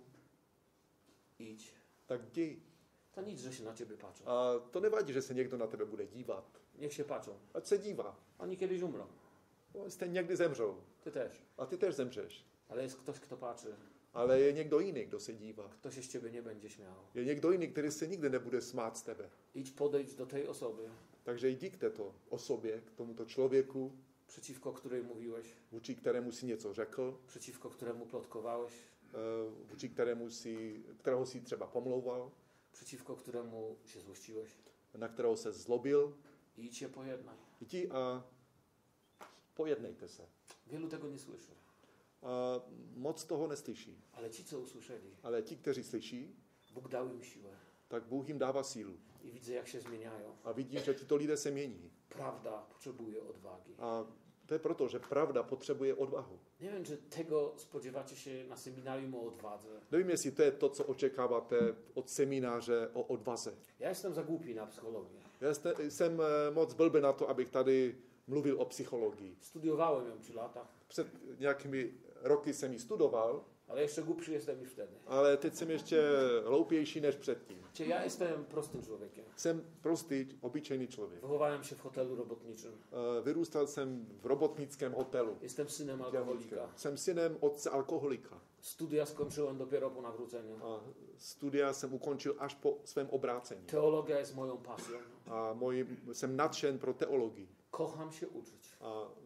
idź. tak jdi. To nic, że się na ciebie patrzą. A to nevadí, že se někdo na tebe bude dívat. Niech się patrzą. Ať se dívá. Oni kiedyś umrą. Oni stejně někdy zemřou. Ty też. A ty też zemřeš. Ale jest ktoś, kto patrzy. Ale je někdo jiný, kdo se dívá. Kto się z ciebie nie będzie śmiał. Je někdo jiný, který se nikdy nebude smát z tebe. Idź, podejdź do tej osoby, Takže jdi k této osobě, k tomuto člověku, przeciwko której mówiłeś, vůči kterému si něco řekl, przeciwko któremu plotkowałeś, eh, vůči kterému si, kterého si třeba pomlouval, przeciwko któremu się złościłeś. na kterého se zlobil. I idź się pojednaj. Jdi a pojednejte se. Wielu tego nie słyszy. A moc toho neslyší. Ale ci, co usłyszeli, Ale ti, kteří slyší, Bóg dał im siłę. tak Bůh jim dává sílu. I widzę, jak się zmieniają. A vidím, že tito lidé se mění. Prawda potrzebuje odwagi. A to je proto, že pravda potřebuje odvahu. Nie wiem, czy tego spodziewacie się na seminarium o odwadze. Nevím, jestli to je to, co očekáváte od semináře o odvaze. Ja jestem za głupi na psychologię. Já jste, jsem eh, moc blbý na to, abych tady mluvil o psychologii. Studiowałem ją trzy lata, Před nějakými roky jsem ji studoval, ale jeszcze głupszy jestem niż wtedy. ale teď jsem ještě hloupější než předtím. Cie, ja jestem prostym człowiekiem. Jsem prostý, obyčejný člověk. Wychowałem się w hotelu robotniczym. Eh, Vyrůstal jsem v robotnickém hotelu. Jestem synem alkoholika. Jsem synem otce alkoholika. Studia skończyłem dopiero po nawróceniu. A studia jsem ukončil až po svém obrácení. Teologia jest moją pasją. A můj, jsem nadšen pro teologii. Kocham się uczyć. A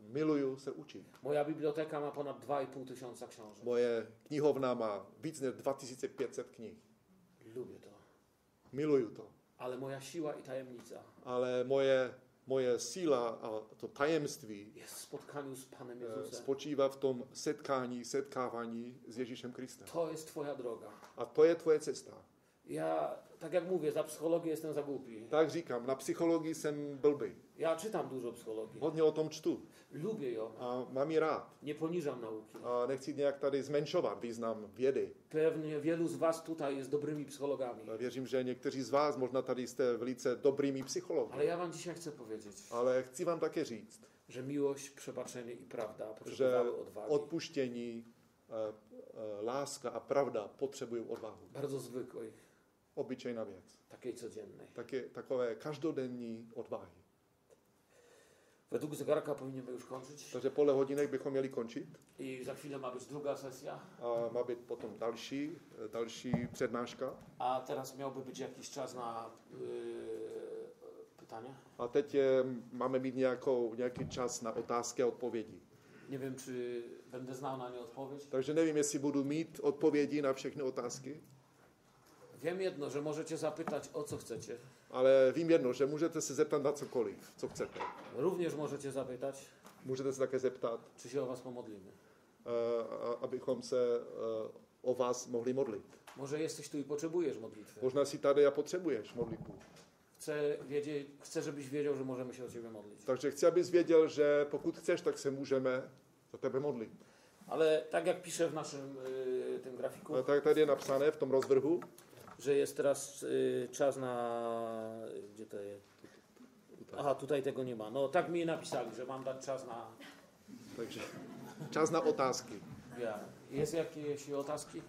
miluju se učit. Moja biblioteka ma ponad dwa i pół tysiąca książek. Moje knihovna má víc než dva tisíce pět set knih. Lubię to. Miluju to. Ale moja siła i tajemnica Ale moje, moje síla a to tajemství jest w spotkaniu z Panem eh, Jezusem. spočívá v tom setkání, setkávání s Ježíšem Kristem. To jest twoja droga. A to je tvoje cesta. Ja, tak jak mówię, za psychologię jestem za głupi. Tak říkám, na psychologii jsem blbý. Ja czytam dużo psychologii. Hodně o tom čtu Lubię ją. a mám ji rád. Nie poniżam nauki. A nechci nějak tady zmenšovat význam vědy. Pewnie wielu z was tutaj jest dobrymi psychologami. Věřím, že někteří z vás možná tady jste velice dobrými psychologi. Ale ja wam dzisiaj chcę powiedzieć, Ale chci vám také říct, że miłość, przebaczenie i prawda že potrzebowały odwagi. odpuštění, eh, eh, láska a pravda potřebují odvahu. Bardzo zwykłej, Obyčejná věc. takiej codziennej. Také takové každodenní odvahy. Według zegarka powinniśmy już kończyć. Takže podle hodinek bychom měli končit. I za chwilę ma być druga sesja. A má být potom další, eh, další přednáška. A teraz miałby być jakiś czas na yy, pytania. A teď je, máme mít nějakou, nějaký čas na otázky a odpovědi. Nie wiem, czy będę znał na nie odpowiedź. Takže nevím, jestli budu mít odpovědi na všechny otázky, Wiem jedno, że możecie zapytać, o co chcecie. ale vím jedno, že můžete se zeptat na cokoliv, co chcete. Również możecie zapytać, Můžete se také zeptat, czy się o was pomodlimy. eh, a- abychom se eh, o vás mohli modlit. Może jesteś tu i potrzebujesz modlitwy. Možná si tady a potřebuješ modlitbu. Chcę, wiedzieć, chcę, żebyś wiedział, że możemy się o ciebie modlić. Takže chci, abys věděl, že pokud chceš, tak se můžeme za tebe modlit. Ale tak jak piszę w naszym yy, tym grafiku, A tak tady je napsané v tom rozvrhu, że jest teraz yy, czas na... Gdzie to jest? Aha, tutaj tego nie ma. No tak mi napisali, że mam dać czas na... takže čas na otázky. Ja. Jest jakieś otázky?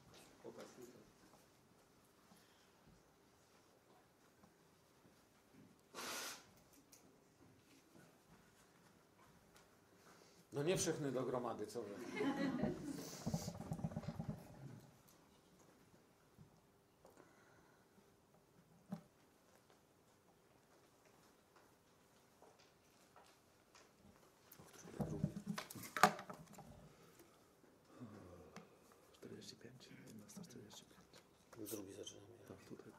No nie všechny do gromady, co wy? čtyřicet pět, čtyřicet pět. Drugi zaczynamy. Tak, tutaj.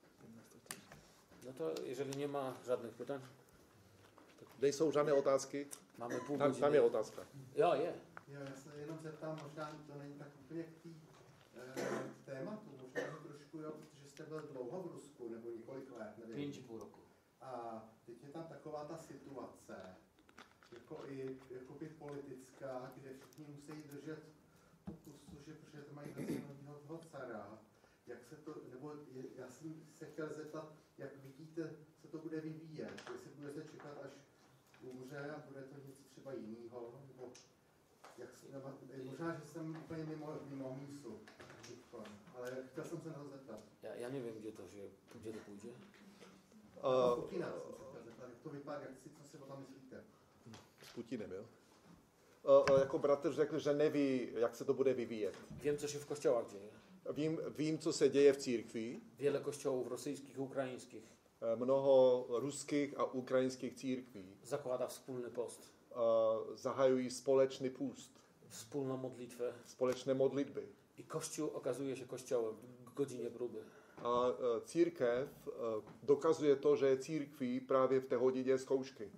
No to jeżeli nie ma żadnych pytań, Nejsou žádné otázky? mamy pół Tam, godziny. tam je otázka. Jo, je. Jo, já se jenom zeptám, možná to není tak úplně k tý, e, tématu, možná to trošku, jo, protože jste byl dlouho v Rusku, nebo několik let, nevím. Pięć i pół roku. A teď je tam taková ta situace, jako i jakoby politická, kde všichni musí držet tu pusu, že protože to mají hrozného toho cara. Jak se to, nebo je, já jsem se chtěl zeptat, jak vidíte, se to bude vyvíjet, jestli budete čekat, až umře a bude to něco třeba jiného, nebo jak se, nebo, možná, že jsem úplně mimo, mimo mísu, ale chtěl jsem se na to zeptat. Ja, ja nie wiem, gdzie to się, gdzie to pójdzie. Uh, Uh, Putina jsem se chtěl zeptat, jak to vypadá, jak si, co si o tom myslíte? s Putinem, jo? Uh, uh, jako bratr řekl, že neví, jak se to bude vyvíjet. Wiem, co się w kościołach dzieje. Vím, vím, co se děje v církvi. Wiele kościołów rosyjskich i ukraińskich Uh, mnoho ruských a ukrajinských církví zakłada wspólny post, uh, zahajují společný půst, wspólną modlitwę společné modlitby. i Kościół okazuje się kościołem w godzinie próby. A uh, církev uh, dokazuje to, že je církví právě v té hodině zkoušky.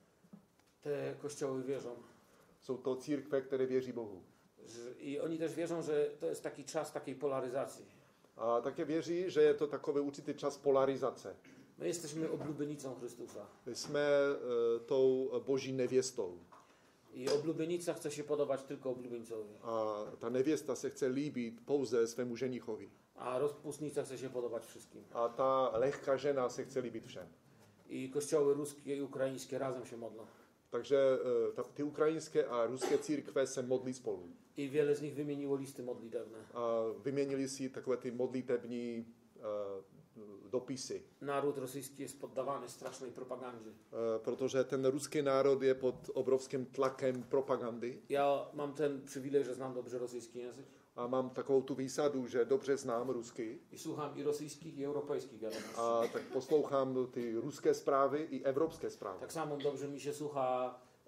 Te kościoły wierzą. Jsou to církve, které věří Bohu. Że, I oni też wierzą, że to jest taki czas takiej polaryzacji. A také věří, že je to takový určitý čas polarizace. My jesteśmy oblubienicą Chrystusa. Jsme uh, tou boží nevěstou. I oblubienica chce się podobać tylko oblubieńcowi. A ta nevěsta se chce líbit pouze svému ženichovi. A rozpustnica chce się podobać wszystkim. A ta lehká žena se chce líbit všem. I kościoły ruskie i ukraińskie razem się modlą. Takže uh, ta, ty ukrajinské a ruské církve se modlí spolu. I wiele z nich wymieniło listy modlitewne. A vyměnili si takové ty modlitební uh, dopisy. Naród rosyjski jest poddawany strasznej propagandzie. Uh, protože ten ruský národ je pod obrovským tlakem propagandy. Ja mam ten przywilej, że znam dobrze rosyjski język A mám takovou tu výsadu, že dobře znám rusky. i słucham i rosyjskich, i europejskich wiadomości. A tak poslouchám ty ruské zprávy i evropské zprávy. Tak samo dobrze mi się słucha e,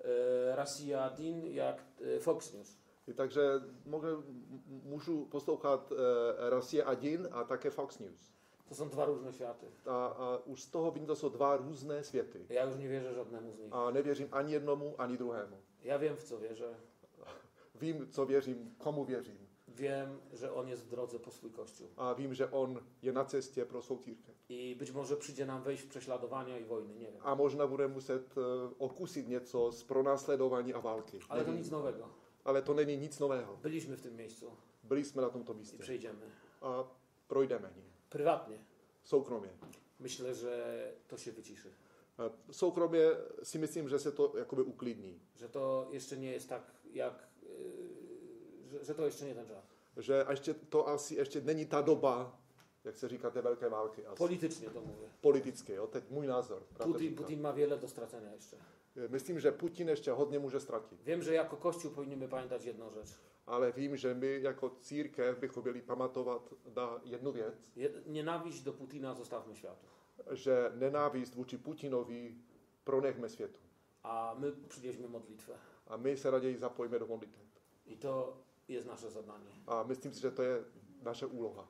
e, Russia Din jak e, Fox News. I takže mogę, m- můžu poslouchat e, Russia jeden a také Fox News. To są dwa różne światy. A, a už z toho vím, to jsou dva různé světy. Ja już nie wierzę żadnemu z nich. A nevěřím ani jednomu, ani druhému. Ja wiem, w co wierzę. Vím, co věřím, komu věřím. Wiem, że On jest w drodze po swój Kościół. A vím, že on je na cestě pro svou církev. I być może przyjdzie nam wejść w prześladowania i wojny, nie wiem. A možná bude muset e, okusit něco z pronásledování a války. Ale to Nevím. nic nowego. Ale to není nic nového. Byliśmy w tym miejscu Byli jsme na tomto i místě. przejdziemy. A projdeme ním. Prywatnie. Soukromě. Myślę, że to się wyciszy. E, Soukromě si myslím, že se to jakoby uklidní. Że to jeszcze nie jest tak, jak... Yy, że, że to jeszcze nie ten czas. Že ještě to asi ještě není ta doba, jak se říká, té velké války. Asi. Politycznie to mówię. Politické, jo? Teď můj názor. pravda Putin, říkám. Putin ma wiele do stracenia jeszcze. Myslím, že Putin ještě hodně může ztratit. Wiem, że jako Kościół powinniśmy pamiętać jedną rzecz. Ale vím, že my jako církev bychom měli pamatovat na jednu věc, Jed- Nienawiść do Putina zostawmy światu. že nenávist vůči Putinovi pronechme světu. A my przywieźmy modlitwę. A my se raději zapojíme do modliteb. I to jest nasze zadanie. A myslím si, že to je naše úloha.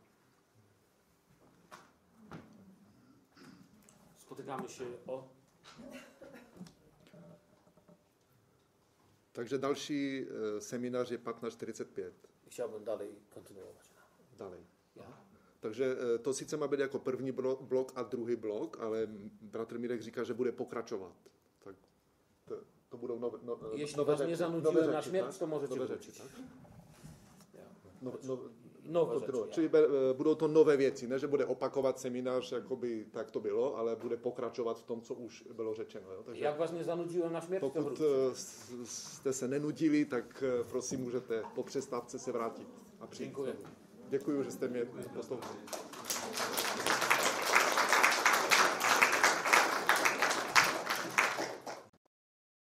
Spotykamy się o... Takže další e, seminář je patnáct čtyřicet pět. Chciałbym dalej kontynuować. Dalej. Ja. Takže e, to sice má být jako první blo- blok a druhý blok, ale bratr Mirek říká, že bude pokračovat. Tak to, to budou nové, no, Jeśli nové was nie řeči, zanudziłem nové na řeči, śmierć, tak? to możecie Nové wrócić. řeči, tak? Ja. No, no, Nowe kontinuovat. rzeczy. Čili be- budou to nové věci, ne, že bude opakovat seminář, jakoby tak to bylo, ale bude pokračovat v tom, co už bylo řečeno. Jo? Takže Jak was nie zanudziłem na śmierć, to pokud wróćcie. eh, s- jste se nenudili, tak eh, prosím, můžete po přestávce se vrátit a přijít. Dziękuję. Děkuji, že jste mě poslouchali.